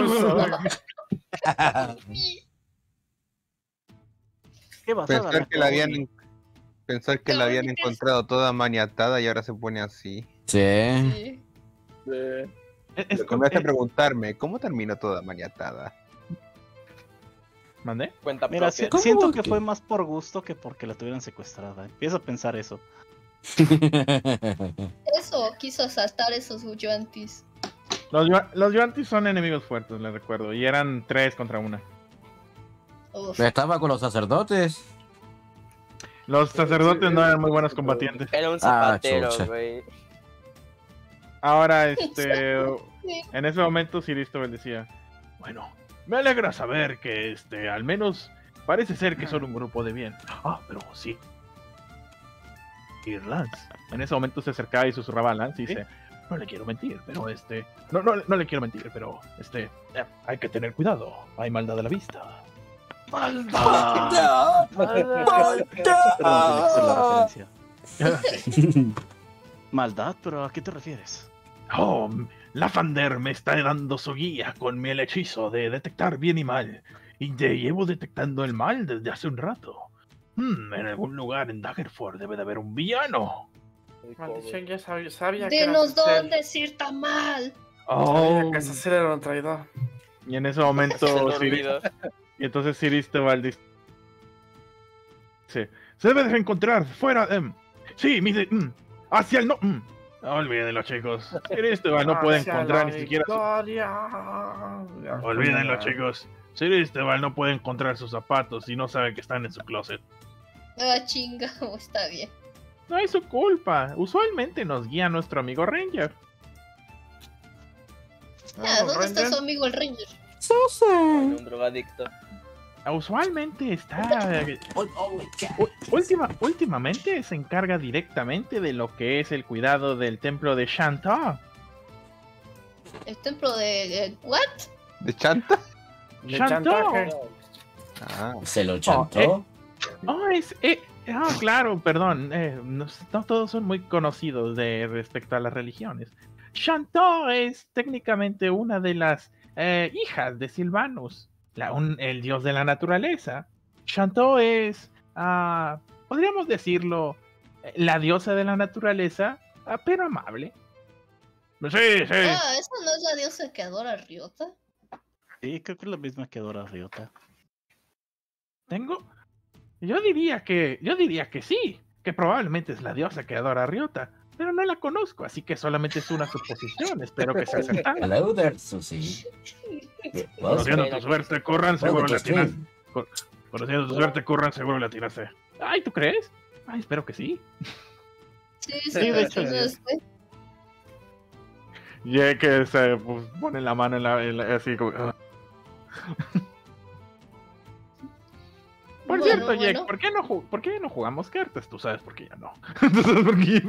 ¿Qué basada Pensar que la habían, Kaoni? pensar que la habían encontrado toda maniatada y ahora se pone así. Sí. Es Lo que me hace preguntarme, ¿cómo terminó toda maniatada? ¿Mandé? Cuenta Mira, propia. siento que fue más por gusto que porque la tuvieran secuestrada. Empiezo a pensar eso. Eso, quiso asaltar esos Yuantis. Los Yuantis son enemigos fuertes, les recuerdo. Y eran 3 contra 1. Estaba con los sacerdotes. Los sacerdotes no eran muy buenos combatientes. Era un zapatero, chucha. güey. Ahora, en ese momento Ciristebal decía, bueno, me alegra saber que, al menos parece ser que son un grupo de bien. Ah, pero sí. Y Lance. En ese momento se acercaba y susurraba a Lance y dice, no le quiero mentir, pero no le quiero mentir, pero hay que tener cuidado, hay maldad a la vista. ¡Maldad! Perdón, tiene que ser la referencia. ¿Maldad? ¿Pero a qué te refieres? Oh, Lafander me está dando su guía con el hechizo de detectar bien y mal. Y te llevo detectando el mal desde hace un rato. En algún lugar en Daggerford debe de haber un villano. Maldición, ya sabía que Dinos era Cecil. dónde es tan mal. Sabía que Cecil era un traidor. Y en ese momento y entonces Ciristebal dice, se debe de encontrar fuera. Sí, hacia el no. No olvídenlo, chicos. Ciristebal no puede encontrar ni siquiera. Olvídenlo, chicos. Ciristebal no puede encontrar sus zapatos y no sabe que están en su closet. Ah, chinga, está bien. No es su culpa. Usualmente nos guía nuestro amigo Ranger. ¿Dónde está su amigo el Ranger? Un drogadicto. Usualmente está. Últimamente se encarga directamente de lo que es el cuidado del templo de Shanta. ¿El templo de what? ¿De Chanta? chantaje. Se lo chantó. Claro, perdón. No todos son muy conocidos respecto a las religiones. Shanta es técnicamente una de las hijas de Sylvanus, el dios de la naturaleza. Shanta es, podríamos decirlo, la diosa de la naturaleza, pero amable. Sí. ¿Esa no es la diosa que adora a Ryota? Sí, creo que es la misma que adora a Ryota. Yo diría que sí, que probablemente es la diosa que adora a Ryota. pero no la conozco, así que solamente es una suposición. Espero que sea acertada. Hello there, Susie. Conociendo tu suerte, Curran, seguro Welcome le to stream. atinas. Conociendo tu suerte, Curran, seguro le atinaste. Ay, ¿tú crees? Ay, espero que sí. Sí, de hecho, Ya que se pues, pone la mano en la así como... Por Bueno, cierto, bueno. Jack, ¿por qué no jugamos cartas? Tú sabes por qué ya no. ¿Tú sabes por qué?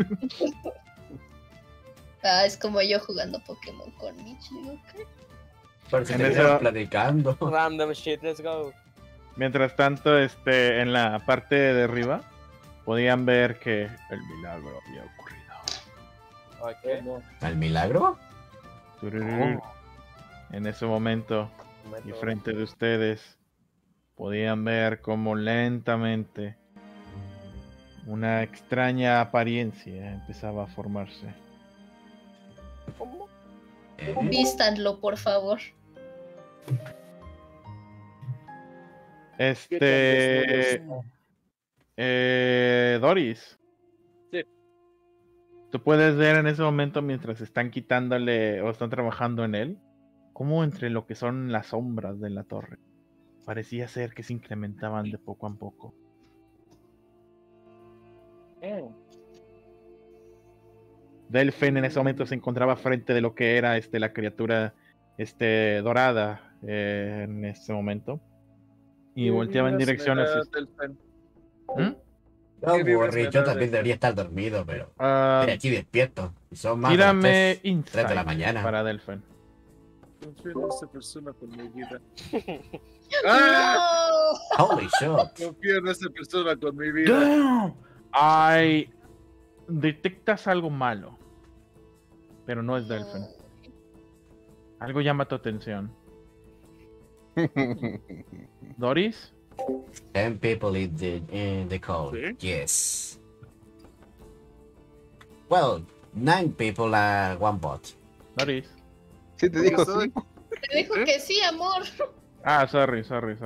Ah, es como yo jugando Pokémon con Michi. ¿Ok? Pero si En te eso- quedas platicando. Random shit, let's go. Mientras tanto, en la parte de arriba, podían ver que el milagro había ocurrido. Ok. ¿El milagro? Tururú. En ese momento, y frente de ustedes, podían ver cómo lentamente una extraña apariencia empezaba a formarse. Vístanlo, por favor. Doris. Sí. Tú puedes ver en ese momento mientras están quitándole o están trabajando en él, como entre lo que son las sombras de la torre, parecía ser que se incrementaban de poco a poco. Delphin en ese momento se encontraba frente de lo que era la criatura dorada en ese momento. Y volteaba en dirección hacia... ¿Mm? No, ¿Qué vibras Borri, me yo da también de- debería estar dormido, pero Ah, estoy aquí despierto. Y son más de las tírame 3 de la insight mañana. para Delphin. Confío en esta persona con mi vida. ¡No! Holy shit. Confío en esta persona con mi vida. Detectas algo malo, pero no es Delphin. Algo llama tu atención. Doris, 10 people in the call. ¿Sí? Yes. Well, 9 people one bot. Doris. Sí, te dijo Soy- sí. Te dijo que sí, amor. Ah, sorry.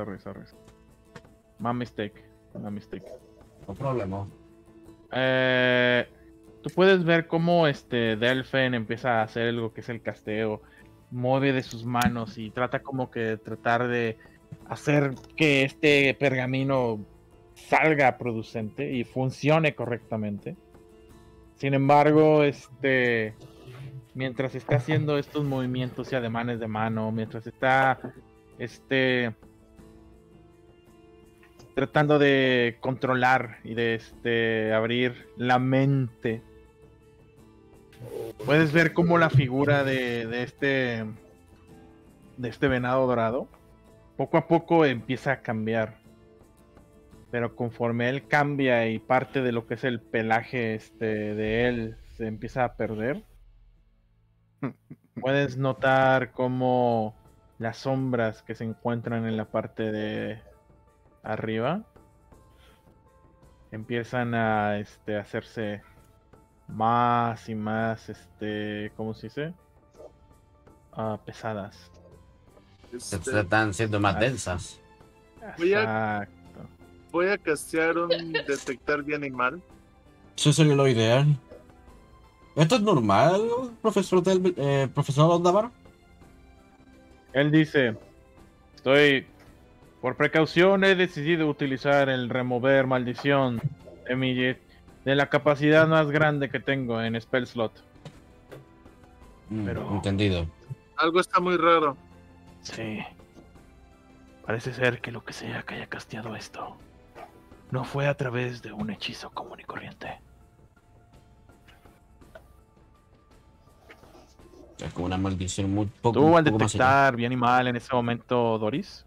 My mistake. No problema. Tú puedes ver cómo Delphin empieza a hacer algo que es el casteo, mueve de sus manos y trata como que tratar de hacer que este pergamino salga producente y funcione correctamente. Sin embargo, mientras está haciendo estos movimientos y ademanes de mano, mientras está tratando de controlar y de abrir la mente, puedes ver cómo la figura de este venado dorado poco a poco empieza a cambiar. Pero conforme él cambia y parte de lo que es el pelaje de él se empieza a perder, puedes notar cómo las sombras que se encuentran en la parte de arriba empiezan a hacerse más y más ¿cómo se dice? Pesadas. Se están siendo más densas. Voy a castear un detectar bien y mal. Eso sería lo ideal. ¿Esto es normal, profesor profesor Ondavar? Él dice, por precaución he decidido utilizar el remover maldición de la capacidad más grande que tengo en Spell Slot. Pero- Entendido. Algo está muy raro. Sí. Parece ser que lo que sea que haya casteado esto no fue a través de un hechizo común y corriente. Es como una maldición muy poco. Tú al poco más allá. detectar bien y mal en ese momento, Doris,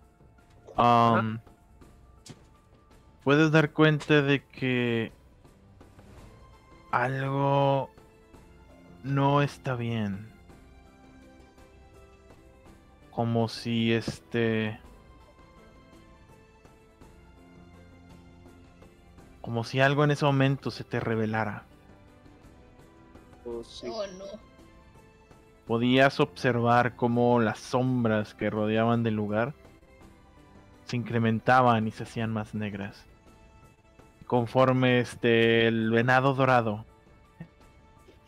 puedes dar cuenta de que algo no está bien. Como si como si algo en ese momento se te revelara. Oh, sí. Oh, no. Podías observar cómo las sombras que rodeaban del lugar se incrementaban y se hacían más negras. Conforme el venado dorado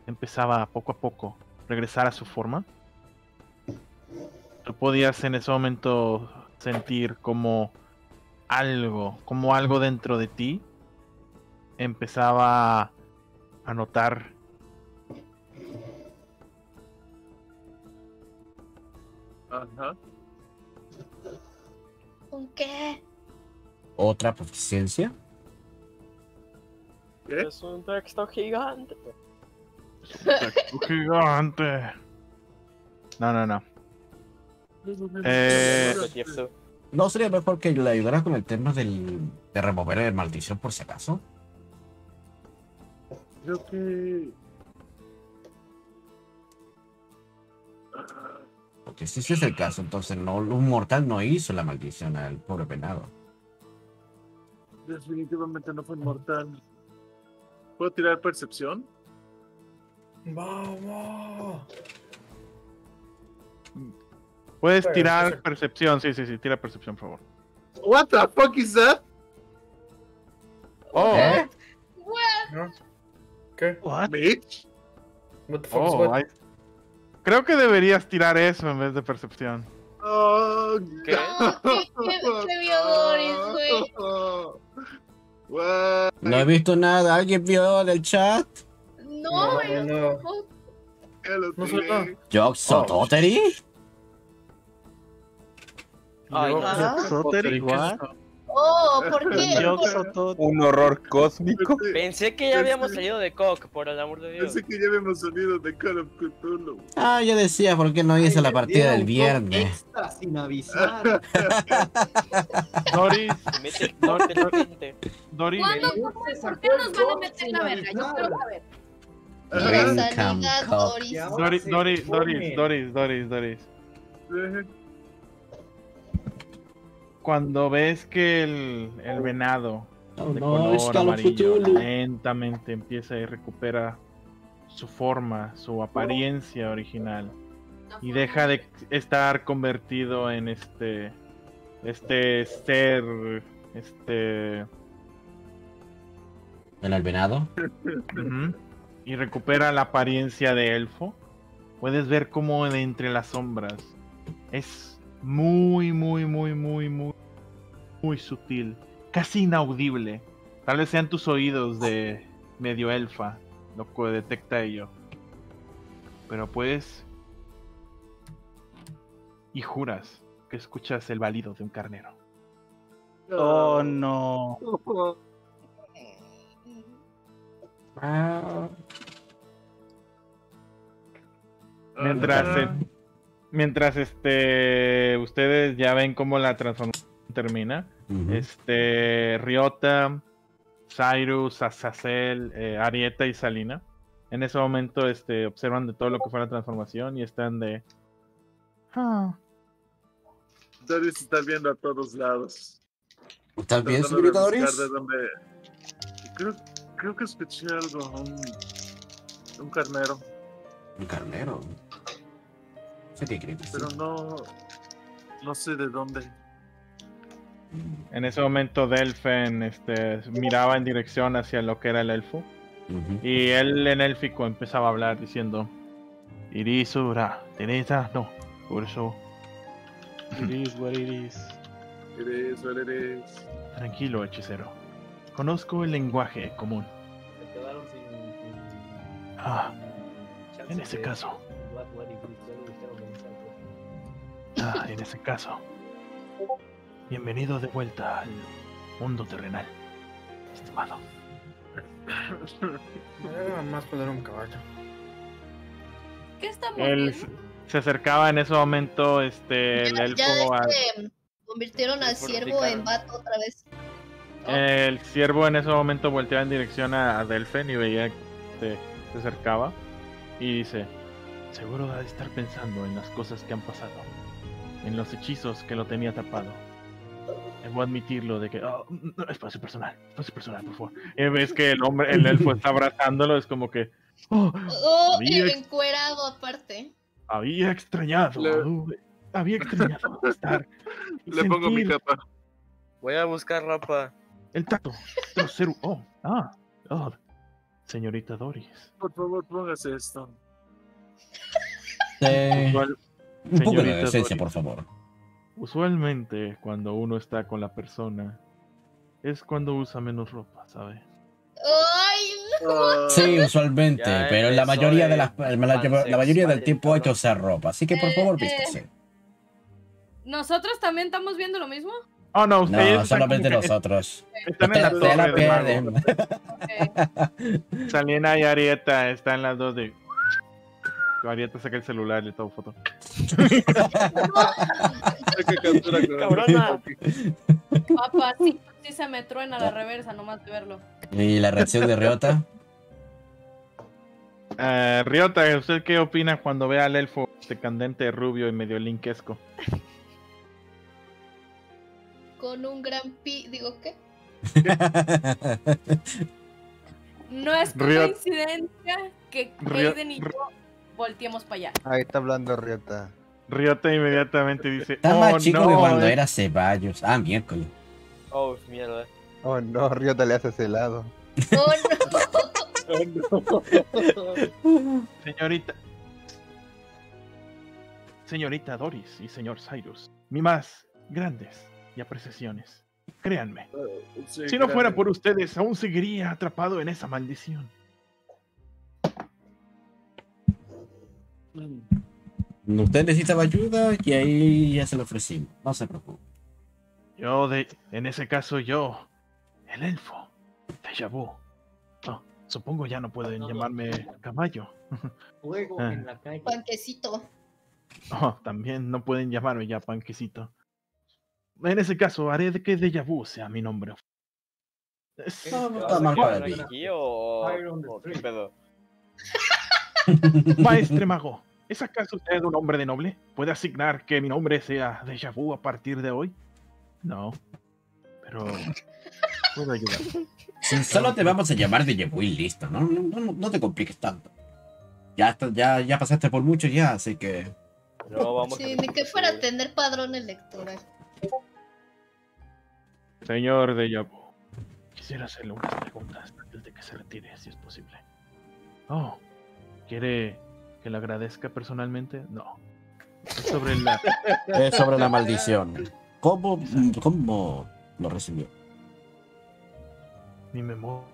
empezaba poco a poco regresar a su forma, tú podías en ese momento sentir como algo dentro de ti empezaba a notar Ajá. ¿Con qué? ¿Otra proficiencia? ¿Qué? Es un texto gigante. gigante. No. ¿No sería mejor que le ayudaras con el tema de remover el maldición por si acaso? Creo que... Porque si ese es el caso, entonces no, un mortal no hizo la maldición al pobre venado. Definitivamente no fue mortal. ¿Puedo tirar percepción? ¡Vamos! Puedes tirar percepción, sí, tira percepción, por favor. What the fuck is that? Oh. ¿Qué? What? Bitch. What the fuck is what? Creo que deberías tirar eso en vez de percepción. Oh, ¿Qué vio Doris, güey? No he visto nada. ¿Alguien vio en el chat? No. No soy yo. ¿Joxototeri? Ay, ¿Soteri? ¿What? Oh, ¿por qué? Un horror cósmico. Pensé que ya habíamos salido de Cock, por el amor de Dios. Pensé que ya habíamos salido de Call of Cthulhu. Ah, yo decía, ¿por qué no hice la partida del viernes? Extra sin avisar. Doris. ¿Cuándo? ¿Por qué nos van a meter la verga? Yo quiero saber. Doris. Cuando ves que el venado de color amarillo lentamente empieza y recupera su forma, su apariencia original y deja de estar convertido en este ser, ¿En el venado? y recupera la apariencia de elfo, puedes ver cómo de entre las sombras es muy sutil, casi inaudible. Tal vez sean tus oídos de medio elfa lo que detecta ello, pero pues y juras que escuchas el balido de un carnero. Oh no. Mientras ustedes ya ven cómo la transformación termina. Ryota, Cyrus, Azazel, Arieta y Salina. En ese momento observan de todo lo que fue la transformación y están de... Doris está viendo a todos lados. ¿Estás bien, señorita Doris? Creo que escuché algo. Un carnero. ¿Un carnero? Sé que crees. Pero no sé de dónde. En ese momento Delfen miraba en dirección hacia lo que era el elfo. Y él en élfico empezaba a hablar diciendo: Irisura, Teresa, no, por eso. It is what it is. It is what it is. Tranquilo, hechicero. Conozco el lenguaje común. Se quedaron sin En ese caso. En ese caso. Bienvenido de vuelta al mundo terrenal, estimado. Nada más poner un caballo. ¿Qué estamos Él viendo? se acercaba en ese momento el elfo Convirtieron al ciervo en vato otra vez. El ciervo en ese momento volteaba en dirección a Delfen y veía que se acercaba y dice: seguro va a estar pensando en las cosas que han pasado, en los hechizos que lo tenía tapado. Debo admitirlo de que... no, espacio personal, por favor. Y ves que el elfo está abrazándolo, es como que... Encuerado aparte. Había extrañado estar. Le pongo mi capa. Voy a buscar ropa. El tacto. Señorita Doris. Por favor, póngase esto. Usual- Un poco de señorita decencia, Doris, por favor. Usualmente, cuando uno está con la persona, es cuando usa menos ropa, ¿sabe? ¡Ay, no! Sí, usualmente, Ya pero la empezó mayoría de el las la mayoría del pansexual tiempo hay que cabrón. usar ropa, así que por favor vístase. ¿Nosotros también estamos viendo lo mismo? Oh, no, ustedes No, están solamente como que- nosotros. están en la Te la torre del mago. pierden. Salina y Arieta están las dos de... Arieta saca el celular y le toma foto. Cabrona. Papá, sí, sí se me truena la reversa nomás de verlo. ¿Y la reacción de Ryota? Ryota, ¿usted qué opina cuando ve al elfo candente, rubio y medio linkesco? Con un gran pi... Digo, ¿qué? No es Riot- coincidencia que Riot- Aiden y yo volteemos para allá. Ahí está hablando Riota. Ryota inmediatamente dice... Está "Oh, más chico no, que cuando era Ceballos. Ah, miércoles. Oh, mierda. Oh no, Riota le hace ese lado. Señorita... Señorita Doris y señor Cyrus, mi más grandes y apreciaciones. Créanme, Sí, si no fuera créanme. por ustedes, aún seguiría atrapado en esa maldición. Usted necesitaba ayuda y ahí ya se lo ofrecimos. No se preocupe. En ese caso, yo, el elfo, Déjà Vu. Oh, supongo ya no pueden llamarme caballo. Juego Ah. en la calle. Panquecito. Oh, también no pueden llamarme ya panquecito. En ese caso, haré de que Déjà Vu sea mi nombre. No está mal para ti. ¿Aquí o qué pedo? Maestre Mago, ¿es acaso usted un hombre de noble? ¿Puede asignar que mi nombre sea Déjà Vu a partir de hoy? No, pero puedo ayudar. Si solo te vamos a llamar de Yebu y listo, no te compliques tanto. Ya pasaste por mucho ya, así que... No, vamos Sí, ni que fuera a tener padrón electoral. Señor Déjà Vu, quisiera hacerle unas preguntas antes de que se retire, si es posible. Oh, ¿quiere que le agradezca personalmente? No. Es sobre la... Es sobre la maldición. ¿Cómo lo recibió? Mi memoria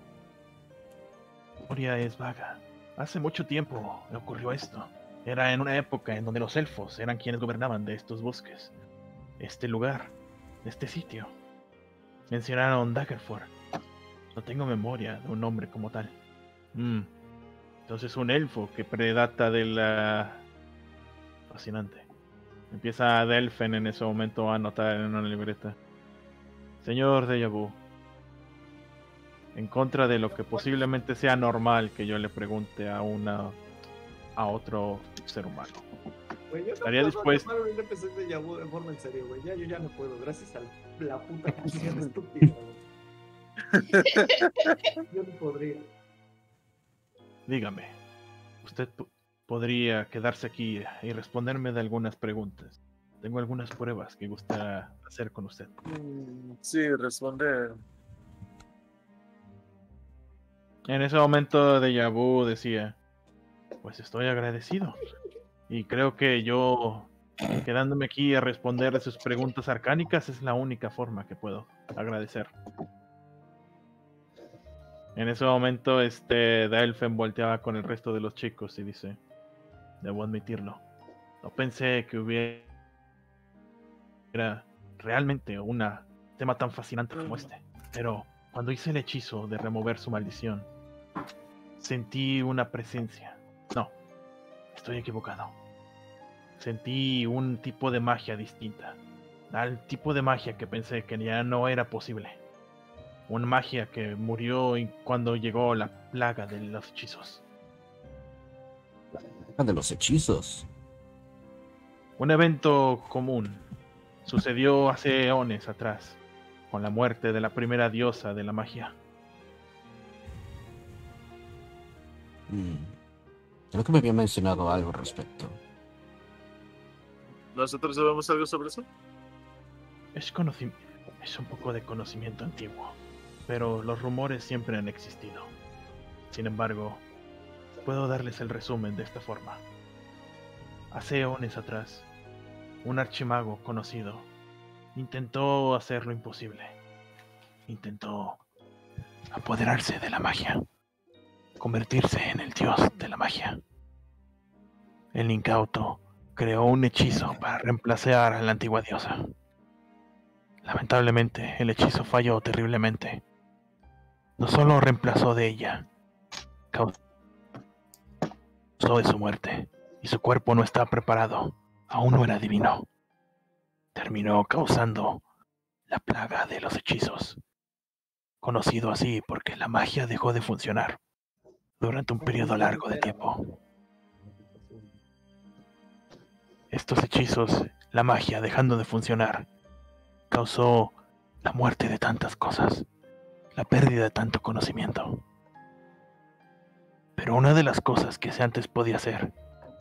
es vaga. Hace mucho tiempo me ocurrió esto. Era en una época en donde los elfos eran quienes gobernaban de estos bosques. Este lugar, este sitio. Mencionaron Daggerford. No tengo memoria de un nombre como tal. Entonces un elfo que predata de la... Fascinante. Empieza Delfen en ese momento a anotar en una libreta. Señor Déjà Vu, en contra de lo que posiblemente sea normal que yo le pregunte a otro ser humano. Güey, yo no Estaría puedo dispuesto. tomar un NPC de Déjà Vu de forma en serio, güey. Yo ya no puedo, gracias a la puta función estúpida, güey. Yo no podría. Dígame, usted podría quedarse aquí y responderme de algunas preguntas. Tengo algunas pruebas que gustaría hacer con usted. Sí, responder. En ese momento Déjà Vu decía, pues estoy agradecido. Y creo que yo, quedándome aquí a responder a sus preguntas arcánicas, es la única forma que puedo agradecer. En ese momento, Delfen volteaba con el resto de los chicos y dice, debo admitirlo, no pensé que hubiera realmente un tema tan fascinante como este. Pero cuando hice el hechizo de remover su maldición, sentí una presencia. No, estoy equivocado. Sentí un tipo de magia distinta. Al tipo de magia que pensé que ya no era posible. Una magia que murió cuando llegó la plaga de los hechizos. De los hechizos. Un evento común sucedió hace eones atrás, con la muerte de la primera diosa de la magia. Creo que me había mencionado algo al respecto. ¿Nosotros sabemos algo sobre eso? Es un poco de conocimiento antiguo, pero los rumores siempre han existido. Sin embargo, puedo darles el resumen de esta forma. Hace eones atrás, un archimago conocido intentó hacer lo imposible. Intentó apoderarse de la magia, convertirse en el dios de la magia. El incauto creó un hechizo para reemplazar a la antigua diosa. Lamentablemente, el hechizo falló terriblemente. No solo reemplazó de ella, causó de su muerte, y su cuerpo no estaba preparado, aún no era divino. Terminó causando la plaga de los hechizos, conocido así porque la magia dejó de funcionar durante un periodo largo de tiempo. Estos hechizos, la magia dejando de funcionar, causó la muerte de tantas cosas, la pérdida de tanto conocimiento. Pero una de las cosas que se antes podía hacer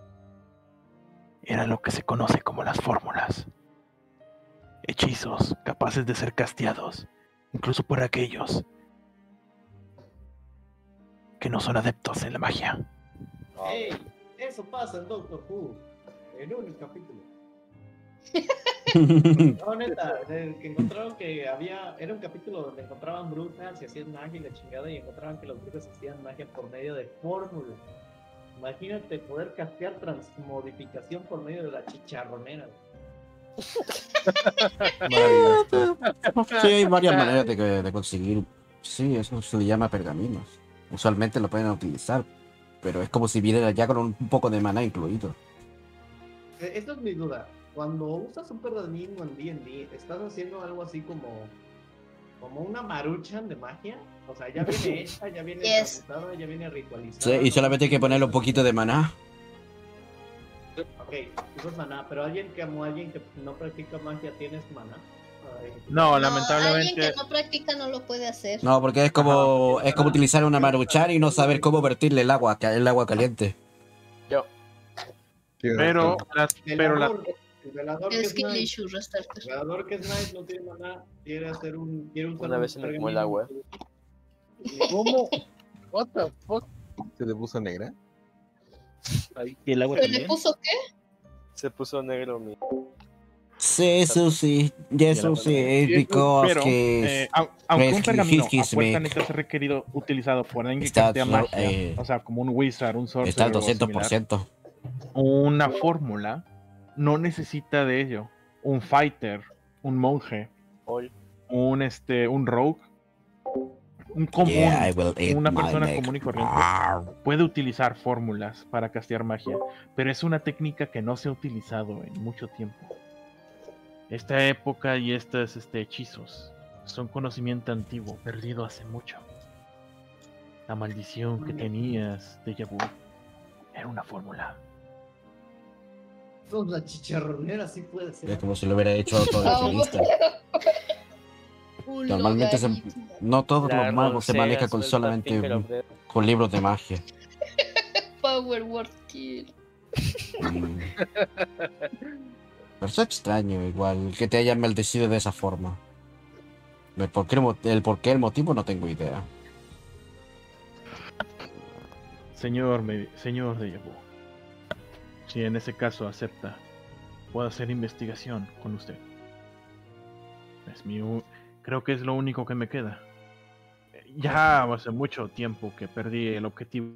era lo que se conoce como las fórmulas. Hechizos capaces de ser casteados, incluso por aquellos que no son adeptos en la magia. ¡Ey! Eso pasa en Doctor Who, en un capítulo. No, neta, que encontraron que era un capítulo donde encontraban brujas y hacían magia y la chingada, y encontraban que los brujos hacían magia por medio de fórmulas. Imagínate poder castear transmodificación por medio de la chicharronera. Sí, hay varias maneras de conseguir. Sí, eso se le llama pergaminos. Usualmente lo pueden utilizar, pero es como si viniera ya con un poco de maná incluido. Esta es mi duda. Cuando usas un pergamino en D&D, ¿estás haciendo algo así como una maruchan de magia? O sea, ya viene hecha, ya viene transmutada, ya viene ritualizada. Sí, y solamente hay que ponerle un poquito de maná. Ok, usas maná, pero alguien que no practica magia, ¿tienes maná? No, Alguien lamentablemente. que no practica no lo puede hacer. No, porque es como utilizar una maruchan y no saber cómo vertirle el agua caliente. Pero El velador que es Knight, el velador que es Knight no tiene maná, quiere usar Una vez se me quemó el agua. ¿Cómo? What the fuck? ¿Se le puso negra? ¿Y el agua ¿Pero también? le puso qué? Se puso negro mi. Sí, eso sí, because Pero, aunque un pergamino a fuerza es requerido utilizado por alguien que castea magia, o sea, como un wizard, un sorcerer, está al o similar, 200%. una fórmula no necesita de ello. Un fighter, un monje, un rogue, un común, Yeah, I will eat una my persona neck. común y corriente puede utilizar fórmulas para castear magia, pero es una técnica que no se ha utilizado en mucho tiempo. Esta época y estos hechizos son conocimiento antiguo, perdido hace mucho. La maldición que tenías de Yabu era una fórmula. Con la chicharronera sí puede ser. Es como si lo hubiera hecho autodefenista. Normalmente no todos los magos se manejan con solamente con libros de magia. Power Word Kill. Pero es extraño igual que te hayan maldecido de esa forma. El el motivo no tengo idea. Señor Dejavu, si en ese caso acepta, puedo hacer investigación con usted. Creo que es lo único que me queda. Ya hace mucho tiempo que perdí el objetivo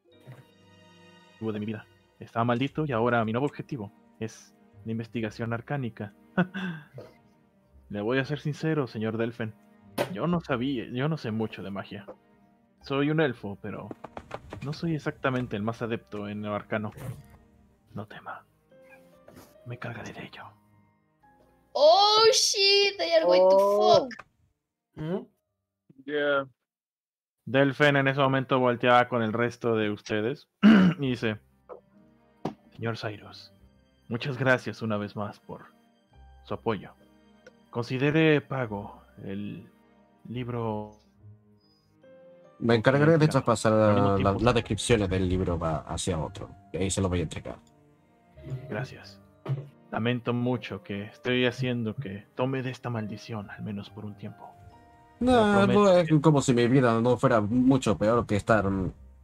de mi vida. Estaba maldito y ahora mi nuevo objetivo es la investigación arcánica. Le voy a ser sincero, señor Delfen. Yo no sé mucho de magia. Soy un elfo, pero no soy exactamente el más adepto en lo arcano. No tema. Me encargaré de ello. Oh shit, they are going to fuck. Yeah. Delfen en ese momento voltea con el resto de ustedes y dice: Señor Cyrus, muchas gracias una vez más por su apoyo. Considere pago el libro. Me encargaré de traspasar las descripciones del libro hacia otro. Y ahí se lo voy a entregar. Gracias. Lamento mucho que estoy haciendo que tome de esta maldición, al menos por un tiempo. No, es como si mi vida no fuera mucho peor que estar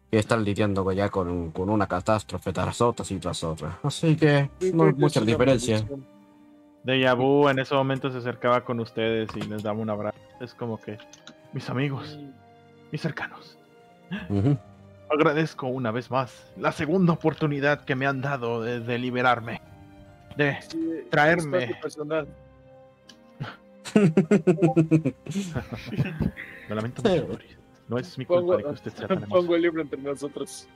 que están lidiando ya con una catástrofe tras otra. Así que no hay mucha diferencia. Deja Vu en ese momento se acercaba con ustedes y les daba un abrazo. Es como que, mis amigos, mis cercanos. Agradezco una vez más la segunda oportunidad que me han dado de liberarme, de traerme. Lo lamento mucho, Doris. No es mi culpa de que usted sea tan hermosa. Pongo el libro entre nosotros.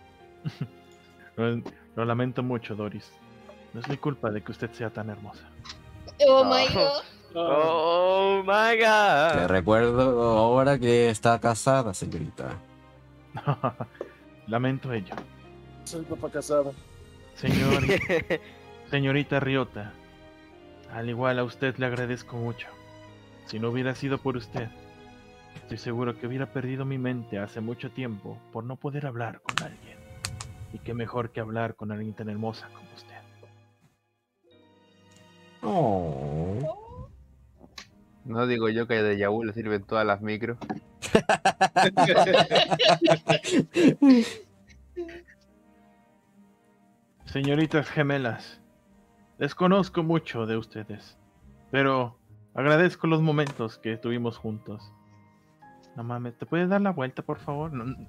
Lo lamento mucho, Doris. No es mi culpa de que usted sea tan hermosa. Oh my god. Oh my god. Te recuerdo ahora que está casada, señorita. Lamento ello. Soy papá casado. Señorita Ryota, al igual a usted le agradezco mucho. Si no hubiera sido por usted, estoy seguro que hubiera perdido mi mente hace mucho tiempo por no poder hablar con alguien. Y qué mejor que hablar con alguien tan hermosa como usted. Oh. No digo yo que de Yahoo le sirven todas las micros. Señoritas gemelas, desconozco mucho de ustedes, pero agradezco los momentos que estuvimos juntos. No mames, ¿te puedes dar la vuelta, por favor?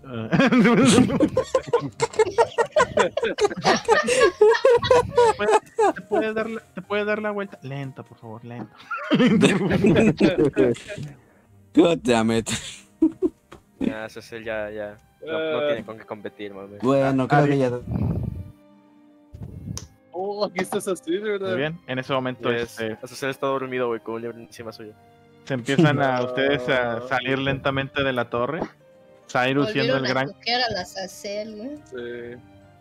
¿Te puedes dar la vuelta? Lento, por favor, lento. God damn it. Ya, Cecil ya. No tiene con qué competir, mami. Bueno, creo que ya. Oh, aquí estás así, de verdad. Muy bien, en ese momento Cecil está dormido, güey, con un libro encima suyo. se empiezan a ustedes a salir lentamente de la torre. Cyrus siendo el gran... A las Azel, güey. Sí.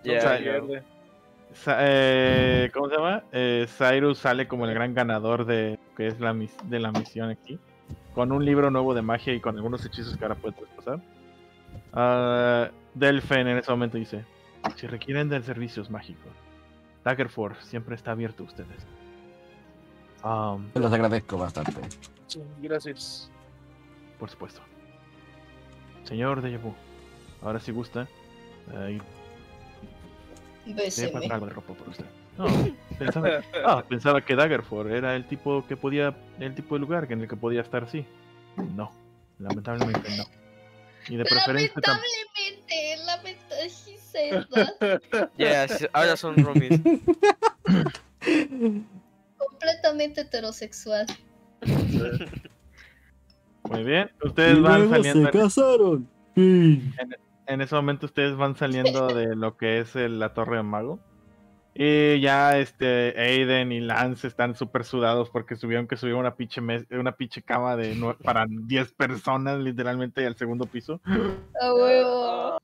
¿Cómo se llama? Cyrus sale como el gran ganador de que es la misión aquí, con un libro nuevo de magia y con algunos hechizos que ahora puede traspasar. Delphin en ese momento dice: si requieren de servicios mágicos, Daggerford siempre está abierto a ustedes. Los agradezco bastante. Sí, gracias. Por supuesto. Señor Deja Vu, ahora si gusta, Béseme. pasar algo de ropa por usted. No, pensaba que Daggerford era el tipo de lugar en el que podía estar así. No, lamentablemente no. Y de preferencia Yes, ahora son roomies. Completamente heterosexual. Muy bien, ustedes van saliendo. Se casaron. En ese momento ustedes van saliendo de lo que es la Torre de Mago. Y ya Aiden y Lance están súper sudados porque subieron una pinche cama para 10 personas literalmente al segundo piso. ¡A huevo!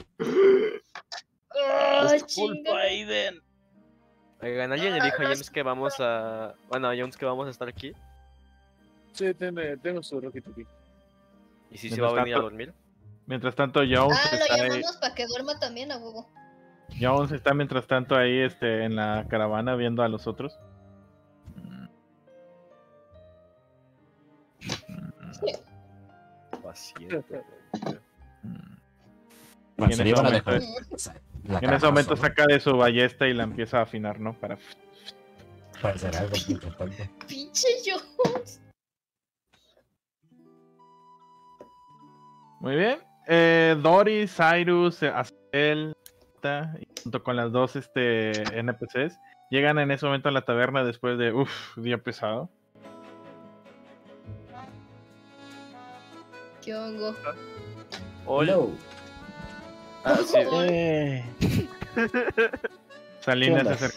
Es tu culpa, Aiden. Oigan, ¿alguien le dijo a James que vamos a... Bueno, a Jones que vamos a estar aquí? Sí, tengo su roquito aquí. ¿Y si se va a venir a dormir? Mientras tanto, Jones lo está llamamos para que duerma también, a huevo. Jones está mientras tanto ahí en la caravana viendo a los otros. Paciente. Y en ese momento saca de su ballesta y la empieza a afinar, ¿no? Para hacer algo importante. Pinche Jones. Muy bien. Doris, Cyrus, Azel, junto con las dos NPCs, llegan en ese momento a la taberna después de día pesado. ¿Qué hongo? Hola. Sí. Salinas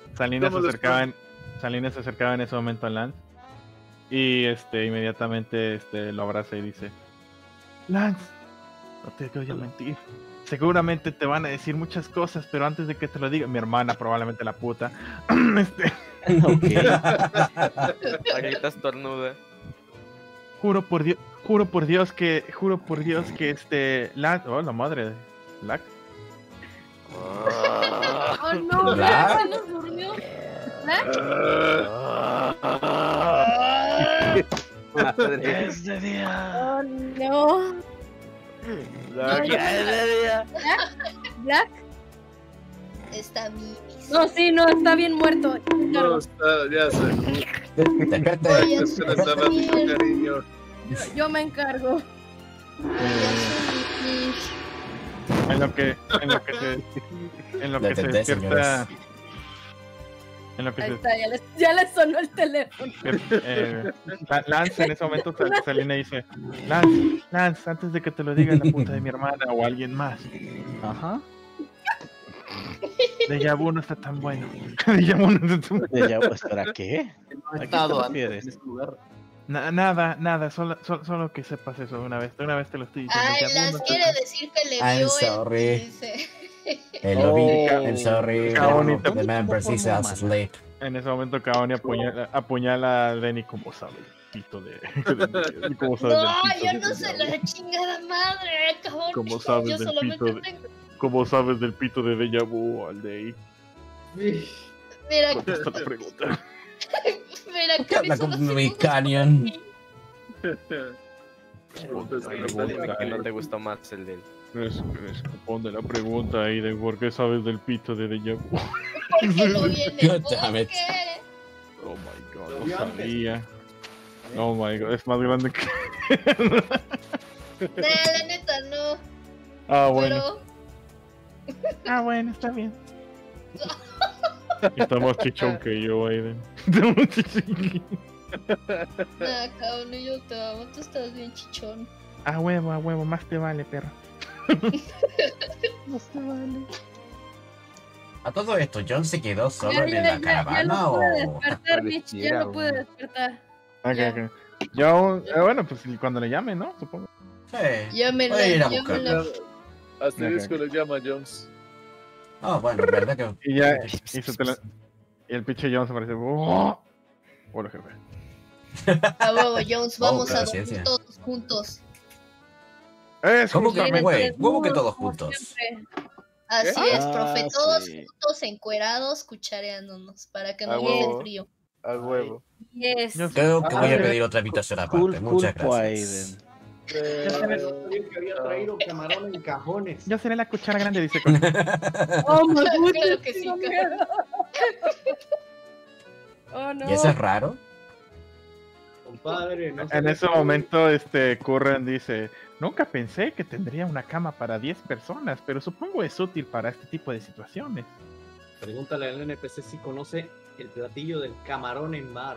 se acercaba en ese momento a Lance y inmediatamente lo abraza y dice: Lance, no te voy a mentir. Seguramente te van a decir muchas cosas, pero antes de que te lo diga, mi hermana, probablemente la puta. Ahorita estornuda. Juro por Dios que Lance, la madre de Black. Oh no, Black se nos durmió. Es de día. Oh no. Black. Está Mimis. No, sí, no, está bien muerto. No, está, ya sé. Cariño. Yo me encargo. En lo que se despierta. En lo que Ahí se está, ya le sonó el teléfono. Lance en ese momento Selena dice: Lance, antes de que te lo diga la puta de mi hermana o alguien más. Ajá. Deja vu no está tan bueno. Deja vu no está tan bueno. Deja vu, ¿espera qué? ¿A qué te refieres? Nada, solo que sepas eso de una vez te lo estoy diciendo. Ay, Deja vu Las no está quiere tan- decir que le I'm vio sorry. el dice. I'm sorry. Kaoni te- The member is asleep. En ese momento Kaoni apuñala a Denny como sabe el pito de... como sabe No, del pito yo de no sé la chingada madre, cabrón. Como sabes Yo del solamente pito tengo. Como sabes del pito de Deja Vu al de Mira, Contesta la pregunta. mira ¿Qué que anda con mi Canyon? Dime que no te gustó más el de él. Responde la pregunta ahí de por qué sabes del pito de Deja Vu. porque lo viene. God damn it. Oh my god, no sabía. Oh my god, es más grande que... La neta no. Ah, bueno. Pero Ah, bueno, está bien. Está más chichón que yo, Aiden. Está más chichón. nada, cabrón, yo te amo. Tú estás bien chichón. A huevo, más te vale, perro. Más te vale. A todo esto, ¿John se quedó solo Ya, en la caravana no o...? pude despertar, Mitch, ya no pude despertar. Ok. Yo, bueno, pues cuando le llame, ¿no? Supongo. Sí. Llámela, Voy a ir a llámela. Asterisco lo llama Jones. Ah, bueno, verdad que... Y ya, y el pinche Jones aparece. ¡Oh! Hola, jefe. A huevo, Jones, vamos a dormir paciencia. todos juntos. Es ¿Cómo que, justamente- güey? ¿Cómo que todos juntos? Así ¿Qué? es, profe, Ah, todos sí. juntos encuerados cuchareándonos para que no A nos dé huevo. frío. A huevo. Yes. Creo que voy a pedir otra habitación aparte. Muchas Culpo a gracias. Aiden. Que había traído camarón en cajones. Yo seré la cuchara grande, dice Connie. Oh my goodness. Claro que sí, tengo cabrón. miedo. Oh no. ¿Y eso es raro? Compadre, no En ese momento, Curran dice: Nunca pensé que tendría una cama para 10 personas, pero supongo es útil para este tipo de situaciones. Pregúntale al NPC si conoce el platillo del camarón en barro.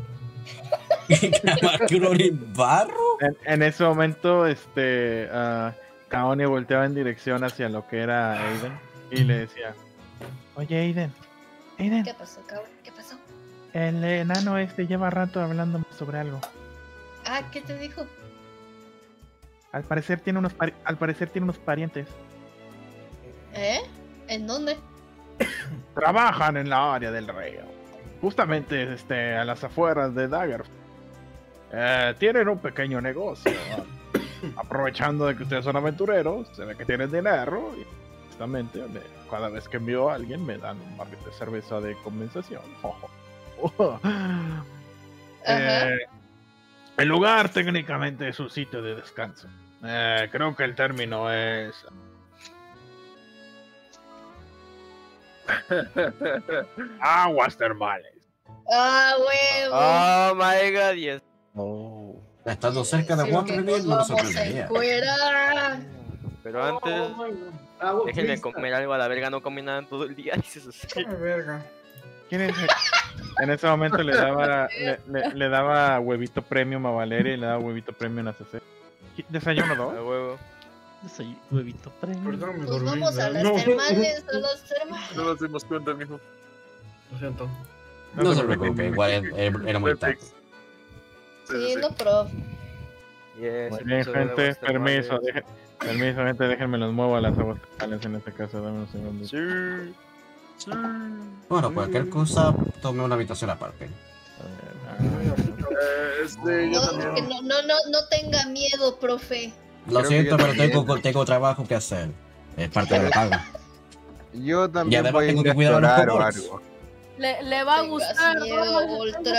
¿Camarón en barro? En ese momento, Kaoni volteaba en dirección hacia lo que era Aiden y le decía: Oye, Aiden, ¿Qué pasó, cabrón? ¿Qué pasó? el enano lleva rato hablando sobre algo. Ah, ¿qué te dijo? Al parecer tiene unos parientes. ¿Eh? ¿En dónde? Trabajan en la área del río. Justamente a las afueras de Dagger. Tienen un pequeño negocio. Aprovechando de que ustedes son aventureros, se ve que tienen dinero. Y justamente cada vez que envío a alguien me dan un barril de cerveza de compensación. El lugar técnicamente es un sitio de descanso. Creo que el término es... aguas termales. Ah, huevo. Oh my god, yes. Oh. Estando cerca de Sí, One que Reveal nos no me vamos a sorprendería. encuerar. Pero antes, Agua déjenme cristal. comer algo a la verga, no comí nada en todo el día, dices así. Verga. ¿Quién es? En ese momento le daba huevito premium a Valeria y le daba huevito premium a CC. Desayuno A 2. huevo. Soy huevito premium. Perdón, me Pues dormí. vamos a las No. termales, a las termales. No nos dimos cuenta, mijo. Lo siento. No se preocupe, igual era muy tarde. Sí, no, prof. Yes, Muy bien, episodio de gente. aguas Permiso, termales. permiso, gente. Déjenme los muevo a las aguas termales en este caso. Dame un segundo. Sí. Sí. Bueno, cualquier cosa, tome una habitación aparte. Yo No, también. que no tenga miedo, profe. Lo Creo que siento, yo pero también. tengo trabajo que hacer. Es parte de la paga. Yo también además voy a tengo ir que a cuidar a los explorar o kobolds. algo. Le va a Tengas gustar. miedo, vamos,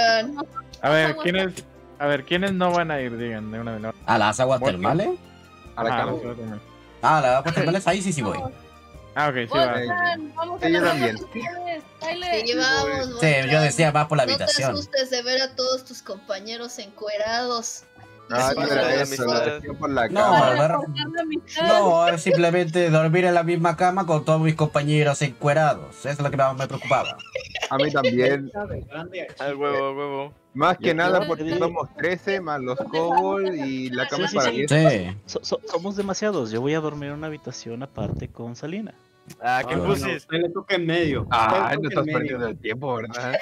Voltran. A ver, ¿quiénes no van a ir? Digan de una vez. ¿A las aguas Bueno. termales? A la cama. Ah, la pues ahí sí voy. Ah, ok, sí va. Vamos Sí, yo también. Sí, vamos, Sí, yo decía más por la No te habitación. asustes de ver a todos tus compañeros encuerados. Ah, Sí, pero sí, eso, sí. por la No, cama. no, es simplemente dormir en la misma cama con todos mis compañeros encuerados. Eso es lo que más me preocupaba. A mí también. Al huevo, al huevo. Más que Yo nada creo porque que- somos 13 más los kobolds y la cama es Sí, para sí, 10. Sí. Somos demasiados. Yo voy a dormir en una habitación aparte con Salina. Ah, ¿qué No, pusis? usted le toca en medio. Ah, Usted le no toca estás en medio. perdiendo el tiempo, ¿verdad?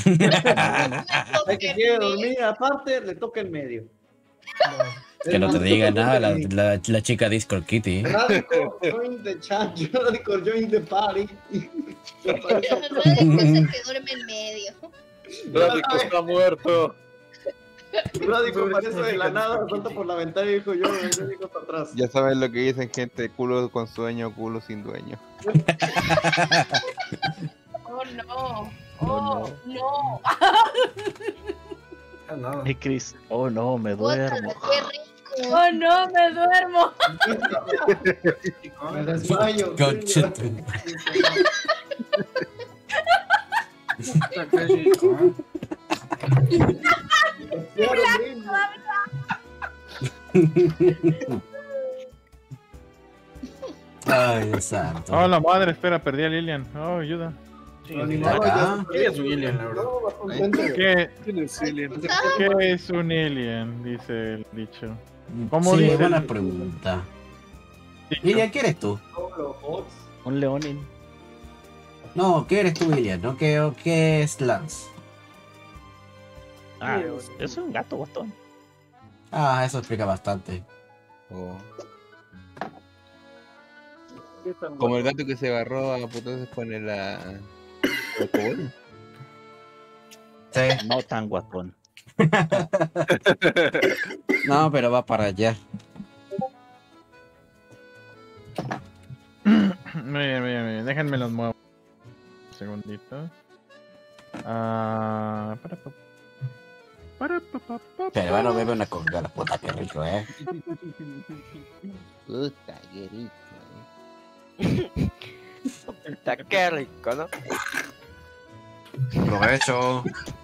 El que quiere dormir aparte, le toca en medio. Que no te diga nada la chica Discord Kitty. Radical join the chat, Radical join the party. Radical es el que duerme en medio. Radico está muerto. Radical aparece de la nada, salta por la ventana y dijo yo digo para atrás. Ya saben lo que dicen, gente: culo con sueño, culo sin dueño. Oh, no. Oh, no. Hey, Chris. Oh, no, me duermo. Qué rico. Oh, no, me duermo. Me desmayo. Conchito. Ay, Dios santo. Oh, la madre, espera, perdí a Lilian. Oh, ayuda. Acá. ¿Qué es un alien, la verdad? ¿Qué, ¿Quién es Alien? ¿Qué es un alien? Dice el dicho. ¿Cómo Sí, dice? buena pregunta. Ilian, ¿qué eres tú? Un leonin. No, ¿qué eres tú, Ilian? ¿No? ¿Qué es Lance? Ah, yo soy un gato botón. Ah, eso explica bastante. Oh. Como el gato que se agarró a putazos con el kobold. Sí. No tan guapón. No, pero va para allá. Muy bien, muy bien, muy bien. Déjenme los muevo. Un segundito. Pero bueno, bebe una coca, la puta, qué rico, Puta, qué rico, Está qué rico, ¿no? Provecho.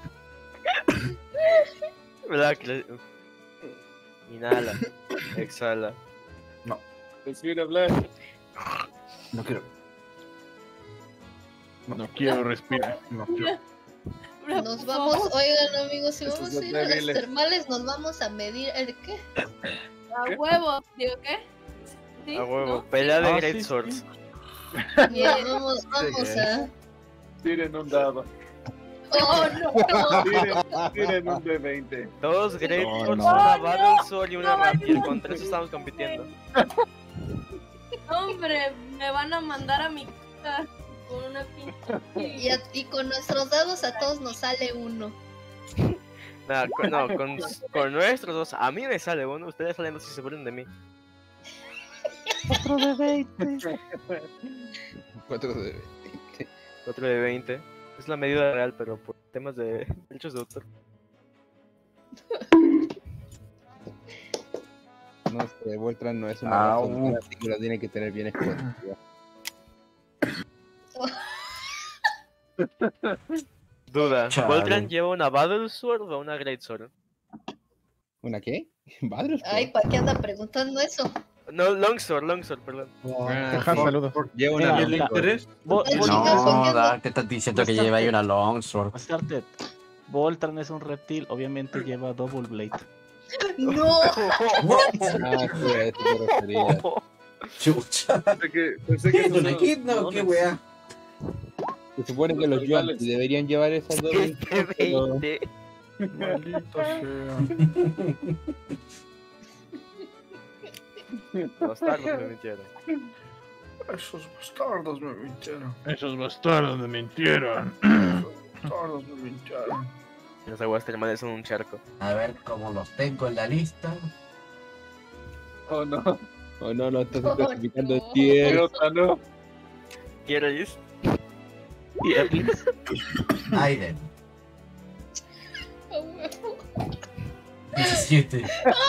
¿Verdad? Inhala, exhala. Prefiero hablar. No quiero. No quiero respirar. No quiero. Nos vamos, oigan amigos, si Esos vamos son a ir a las débiles. termales, nos vamos a medir el qué. A huevo. ¿Digo qué? ¿Sí? A huevo, ¿No? pelea de Ah, Great sí, Swords. Bien, vamos a. Tiren un dado. Oh, no. Tiren un D20. Dos Great No, Swords, no. una Battle Sword y una No, Rapier. no, Contra eso no. estamos compitiendo. Hombre, me van a mandar a mi casa con una pinche. Y con nuestros dados a todos nos sale uno. Nada, con nuestros dos. A mí me sale uno, ustedes salen dos y se burlen de mí. Otro de 20. 4 de 20. 4 de 20. Es la medida real, pero por temas de derechos de autor. No sé, Voltran no es una Au. razón, así que lo tiene que tener bien escondida. Duda, Chale. ¿Voltran lleva una Battle Sword o una Great Sword? ¿Una qué? ¿Badros? Ay, ¿para qué anda preguntando eso? No, Longsword, perdón. Ajá, saludos. Lleva una Mira, ¿Y el mira. interés? No, Dark, te estás diciendo que lleva ahí una longsword. Bastante. Voltran es un reptil, obviamente lleva Double Blade. No. Ah, sí, a eso me refería. Chucha. Pensé ¿Qué que es un equidno? ¿Qué wea? Se supone que los Yuan deberían llevar esas dos. Este 20. Maldito sea. Bastardos me mintieron. Esos bastardos me mintieron. Esos bastardos me mintieron. Bastardos me mintieron. Los aguas termales son un charco. A ver cómo los tengo en la lista. Oh no. Oh no, no estás Oh, clasificando en no. tier. Idiota, no. ¿Quieres? Aiden. A huevo. Dices 7.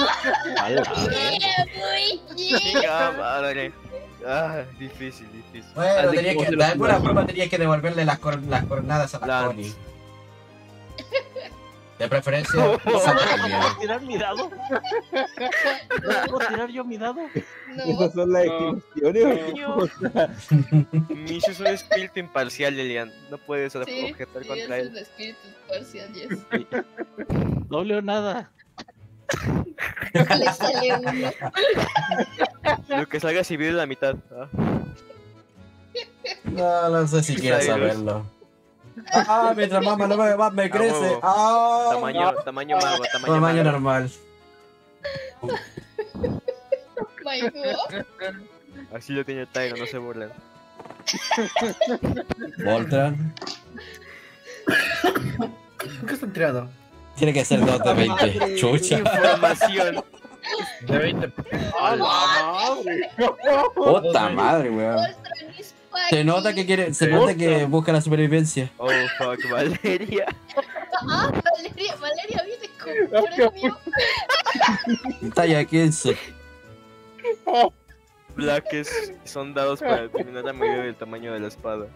Chinga madre. Ah, difícil. Bueno, de alguna forma tenía que devolverle las cornadas a la Lance. Connie. De preferencia, ¿No saca el puedo miedo. tirar mi dado? ¿No puedo tirar yo mi dado? Esas son las equivocaciones. Mish es un espíritu imparcial, Lilian. No puedes Sí, objetar sí, contra es él. el espíritu parcial, yes. Doble o nada. Le sale uno. Lo que salga si vive la mitad. Ah. No sé si quiero saberlo. Mientras más me crece. Tamaño mago, Tamaño mago. normal. Oh my god. Así lo tiene Tyro, no se burlen. Voltran. ¿Qué están tirando? Tiene que ser 2 de 20. Chucha. Información. De 20. Puta madre, weón. Voltran is Se nota que quiere, se nota que busca la supervivencia. Oh fuck, Valeria. Ah, Valeria viene con premio. Talla 15. Blaques son dados para determinar la medida del tamaño de la espada.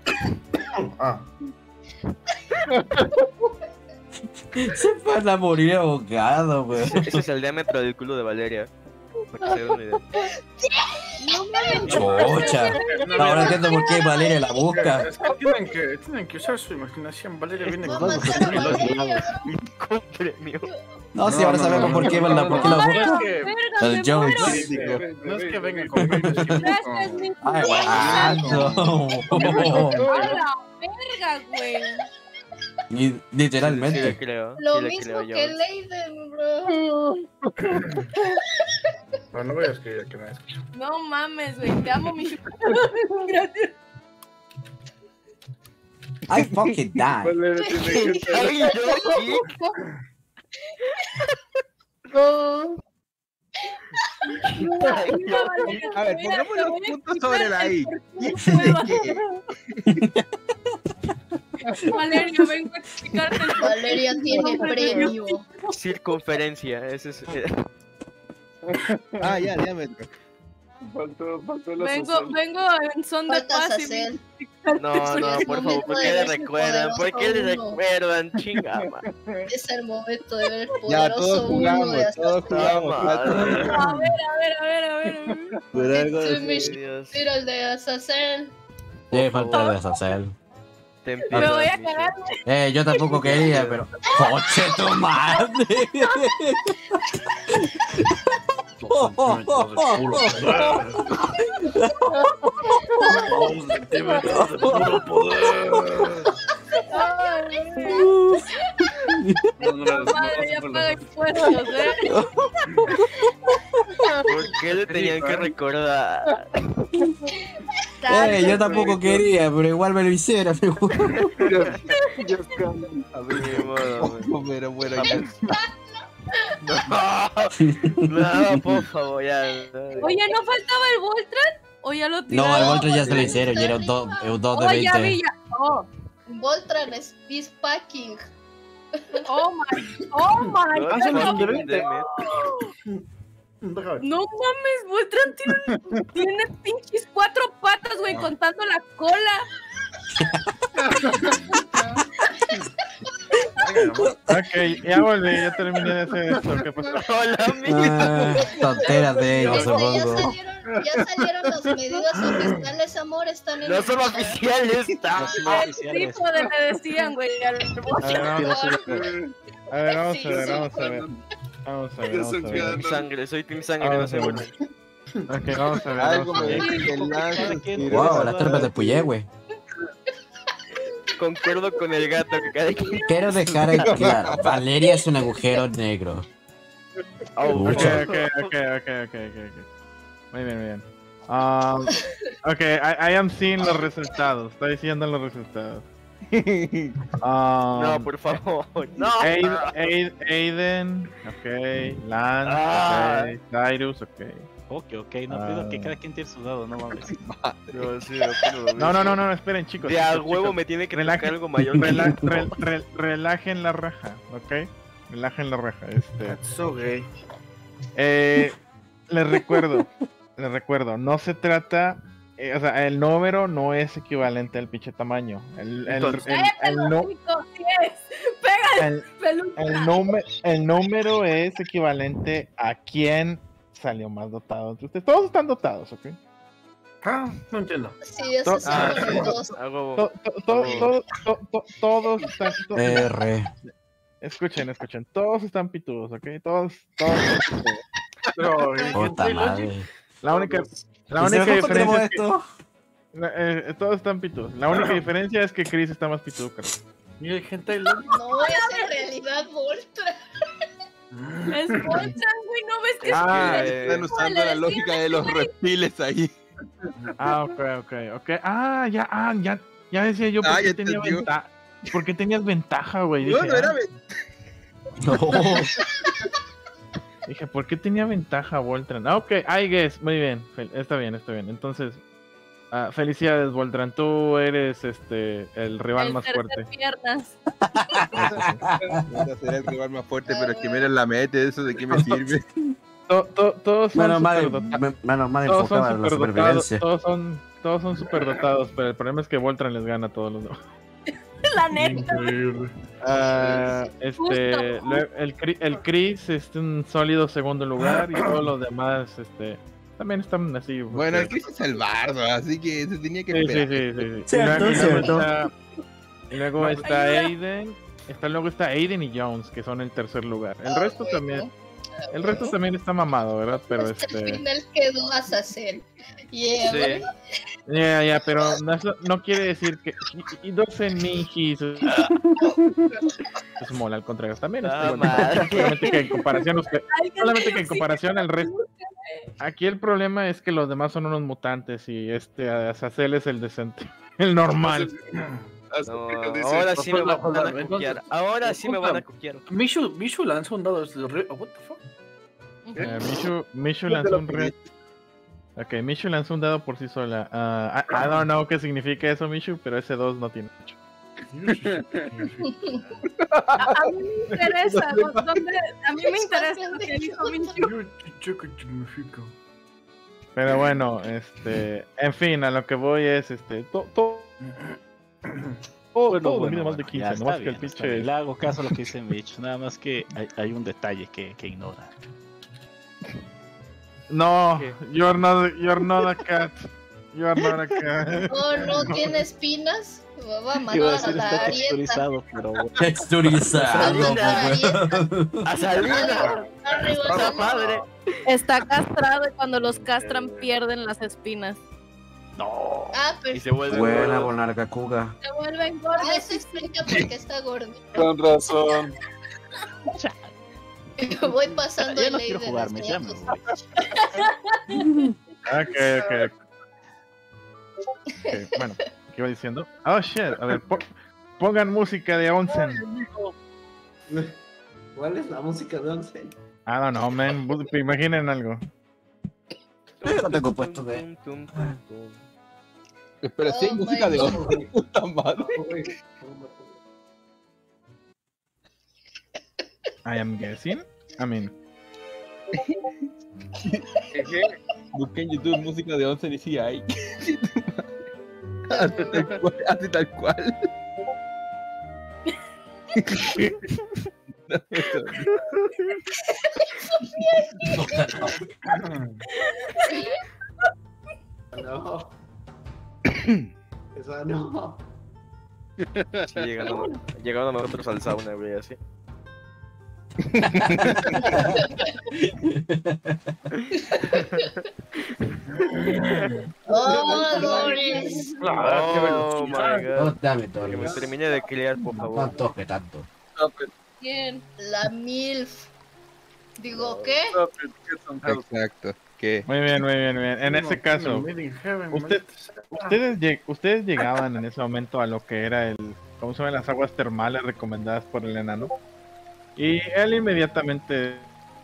Se van a morir ahogado, weón. Ese es el diámetro del culo de Valeria. Para que se den una idea. No mames. Chocha. Ahora entiendo por qué Valeria la busca. Es que tienen que usar su imaginación. Valeria viene con Vamos a matar a Valeria. Con premio. No, si ahora sabemos por qué la busca. El Jones. No es que venga conmigo, es que venga Gracias, mi Ay, A guau. la verga, güey. Literalmente. Sí le creo. Lo sí le mismo creo yo. que Leiden, bro. No, no voy a escribir que me escucho. No mames, güey. Te amo, mi Gracias. I fucking die. Valeria tiene que Ay, yo, A ver, pongamos los puntos sobre la I. Valeria, vengo a explicarte. Valeria tiene premio. Circunferencia, ese es. Ah, ya, diámetro. Faltó la Vengo en son de Falta paz y Sacel. No, por favor, ¿por qué le recuerdan? ¿Por qué le recuerdan? Chingama. Es el momento de ver el Ya, poderoso todos uno jugamos, de todos jugamos. A ver. Pero algo Dios. Tiro el de Azazel. Sí, falta de deshacer. Te Me empiezo voy a Michelle. cagar. Yo tampoco quería, pero. ¡Coche tu madre! Madre, ya paga impuestos, ¿Por qué le tenían que recordar? Yo tampoco quería, pero igual me lo hicieron. Pero bueno, ya. No, por favor, ya. Oye, ¿no faltaba el Voltran? ¿O ya lo No, tiraron? al Voltran ya se lo hicieron y era un 2 de Oh, ya 20. vi, ya. Oh, Voltran es Peacepacking. oh my God. No mames, Voltran tiene pinches 4 patas, güey, contando la cola. Ok, ya volví, ya terminé de hacer esto. ¿Qué pasó? Hola, Tonteras de ellos, supongo. Ya salieron las medidas oficiales, amor. Están en no el son chat. oficiales. El tipo de me decían, güey. A ver, vamos a ver. Team sangre, soy Team Sangre, no se burlen. Ok, vamos a ver. Algo me dice que el lance. Wow, las tropas del Puyé, güey. Concuerdo con el gato que cada quien. Quiero dejar en claro, Valeria es un agujero negro. Ok. Muy bien. Ok, I am seeing los resultados. Estoy diciendo los resultados. No, por favor. No. Aiden, ok. Lance, ok. Cyrus, ok. Ok, no pido que cada quien tire su dado, no mames. No, sí, No, esperen, chicos. De a chicos, huevo chicos. me tiene que tocar algo mayor. Relajen la raja, ¿ok? Relajen la raja. So gay. Les recuerdo, no se trata, o sea, el número no es equivalente al pinche tamaño. El número es equivalente a quién salió más dotado entre ustedes. Todos están dotados, ¿ok? No entiendo. Sí, eso sí. Todos están. R. Escuchen, todos están pitudos, ¿ok? Todos. Pero, Puta madre. La única diferencia es que todos están pitudos. La única diferencia es que Chris está más pitudo, Carlos. Y hay gente No, es en realidad Voltran. Es Voltran, güey, ¿no ves que están usando la lógica de los reptiles ahí. Ok. Ya decía yo por qué tenía ventaja. ¿Por qué tenías ventaja, güey? No, no era No. Dije, ¿por qué tenía ventaja Voltran? Ok, I guess, muy bien. Está bien. Entonces, felicidades, Voltran. Tú eres el rival más fuerte. Piernas. Será el rival más fuerte, pero es que mira la mete, ¿eso de qué me sirve? Todos son enfocado en la supervivencia. Todos son superdotados, pero el problema es que Voltran les gana a todos los demás. La neta. El Chris es un sólido segundo lugar y todos los demás también están así. Bueno, el Chris es el bardo, así que se tenía que esperar. Sí. Y luego está Aiden. Luego está Aiden y Jones, que son el tercer lugar. El resto también. El resto también está mamado, ¿verdad? Pero Al final quedó Azazel. Yeah, pero no quiere decir que. Y 12 ninjis. Es mola, al contrario. También está igual. Solamente que en comparación al resto. Aquí el problema es que los demás son unos mutantes y Azazel es el decente. El normal. No, ahora sí me van a copiar. Ahora sí me van a copiar. Mishu lanzó un dado. What the fuck? Mishu lanzó un red. Ok, Mishu lanzó un dado por sí sola. I don't know qué significa eso, Mishu, pero ese 2 no tiene mucho. A mí me interesa. A mí me interesa lo que dijo Mishu. Pero bueno, en fin, a lo que voy es todo mide más de 15, nomás que el pinche. Le hago caso a lo que dice Mitch, nada más que hay un detalle que ignora. No, you're not a cat. No tiene espinas. Va a matar Iba a a decir la está Arieta. texturizado, pero bueno. Texturizado. ¡A Salina! Padre. Está castrado y cuando los castran pierden las espinas. No. Y se vuelve buena Bonarga Kuga. Se vuelven gordos. Eso explica por qué está gordo. Con razón. Voy pasando Ya el no ley quiero de jugar, los me llamo. Ok. Bueno, ¿qué iba diciendo? Oh shit, a ver, pongan música de Onsen. ¿Cuál es la música de Onsen? I don't know, man. Imaginen algo. Yo no tengo puesto de. Espera, sí, música de Onsen. Puta madre. I am guessing. I mean. Busqué en YouTube música de Onsen y sí hay. Hace tal cual. No. Esa no. Sí, llegando nosotros al sauna, güey, así. Oh, Doris. Oh my god. Dame Que me termine de criar, por favor. No toque tanto. ¿Quién? La MILF. Digo, ¿qué? Exacto. ¿Qué? Muy bien. En ese caso, ustedes llegaban en ese momento a lo que era ¿cómo se llaman? Las aguas termales recomendadas por el enano. Y él inmediatamente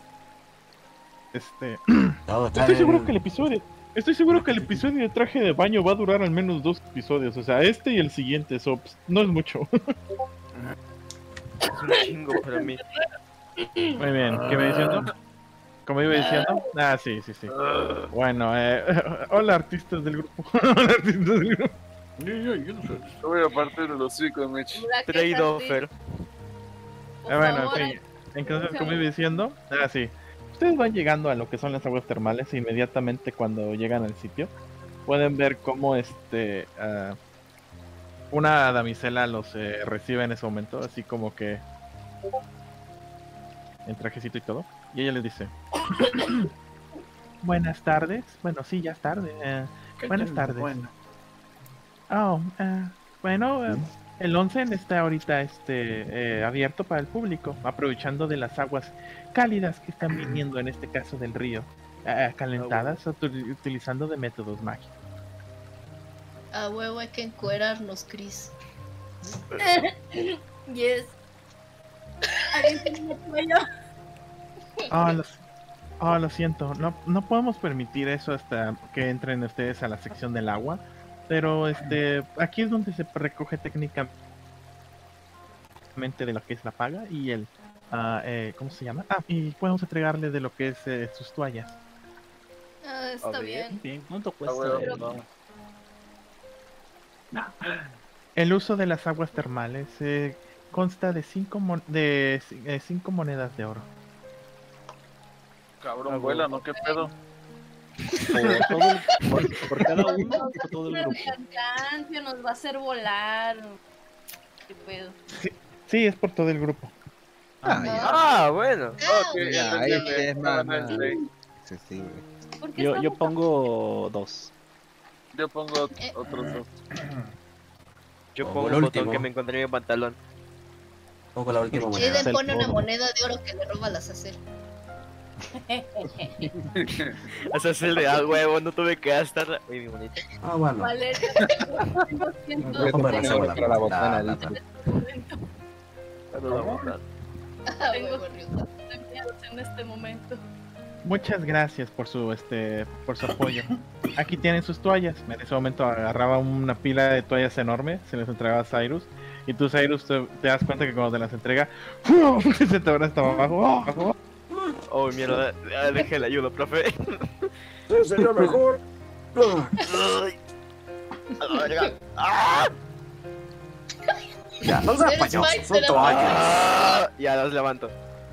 Estoy seguro que el episodio de traje de baño va a durar al menos 2 episodios. O sea, este y el siguiente, no es mucho. Es un chingo para mí. Muy bien, ¿qué me diciendo? ¿Cómo iba diciendo? Ah, sí. Bueno, hola artistas del grupo. Hola artistas del grupo. Yo voy a partir de los hocicos, Mitch. Trade offer. Bueno, en fin. Entonces, como iba diciendo, sí. Ustedes van llegando a lo que son las aguas termales e inmediatamente cuando llegan al sitio pueden ver cómo una damisela los recibe en ese momento, así como que en trajecito y todo. Y ella les dice: buenas tardes. Bueno, sí, ya es tarde. Buenas tardes. El onsen está ahorita abierto para el público, aprovechando de las aguas cálidas que están viniendo, en este caso del río, calentadas, utilizando de métodos mágicos. A huevo hay que encuerarnos, Chris. Yes. ¿Alguien tiene cuello? Lo siento, no podemos permitir eso hasta que entren ustedes a la sección del agua, pero aquí es donde se recoge técnicamente de lo que es la paga y el ¿cómo se llama? Y podemos entregarle de lo que es sus toallas. Está bien. ¿Cuánto cuesta? El uso de las aguas termales consta de 5 monedas de oro. Cabrón, vuela, ¿no? ¿Qué pedo? Por cada uno, por todo el grupo. Cansancio nos va a hacer volar. ¿Qué pedo? Sí, es por todo el grupo. Bueno. Ya, es más. Yo pongo 2. Yo pongo otros 2. Yo pongo el botón que me encontré en mi pantalón. Pongo la última moneda. Eden pone una moneda de oro que le roba a las Azazel. Azazel de huevo, no tuve que gastar. Uy, mi bonita. Bueno. Vale. Lo siento. La botana, dice. Tengo miedos en este momento. Muchas gracias por su apoyo. Aquí tienen sus toallas. En ese momento agarraba una pila de toallas enorme, se les entregaba a Cyrus. Y tú, Cyrus, te das cuenta que cuando te las entrega, se te abre hasta abajo. Oh, mierda, déjale ayuda, profe. Sería mejor. Ya, no seas payaso, son toallas. Ya las levanto.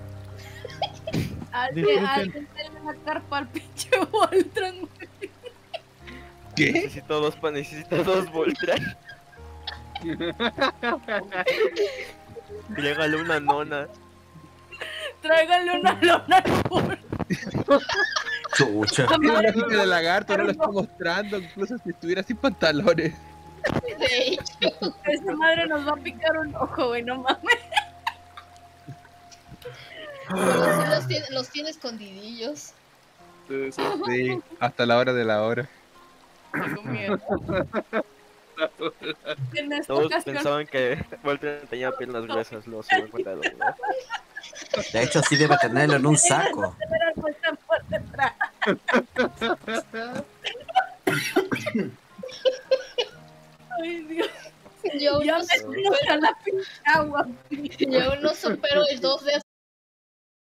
Alguien dale la carpa al pinche Voltron. ¿Qué? Necesito dos Voltron. Llegale una nona. Tráigale una lona al Voltron. Chucha. Tiene una hojita de lagarto, no lo está mostrando, incluso si estuviera sin pantalones. De hecho. Esa madre nos va a picar un ojo, güey, no mames. Pero sí los tiene escondidillos. Sí, hasta la hora de la hora. Tengo miedo. En esta Todos ocasión pensaban que Voltron tenía piernas gruesas, luego se dan cuenta de lo verdad. De hecho, sí debe tenerlo en un saco. Ay, Dios. Yo Ya me a la pinche agua. no supero el 2 de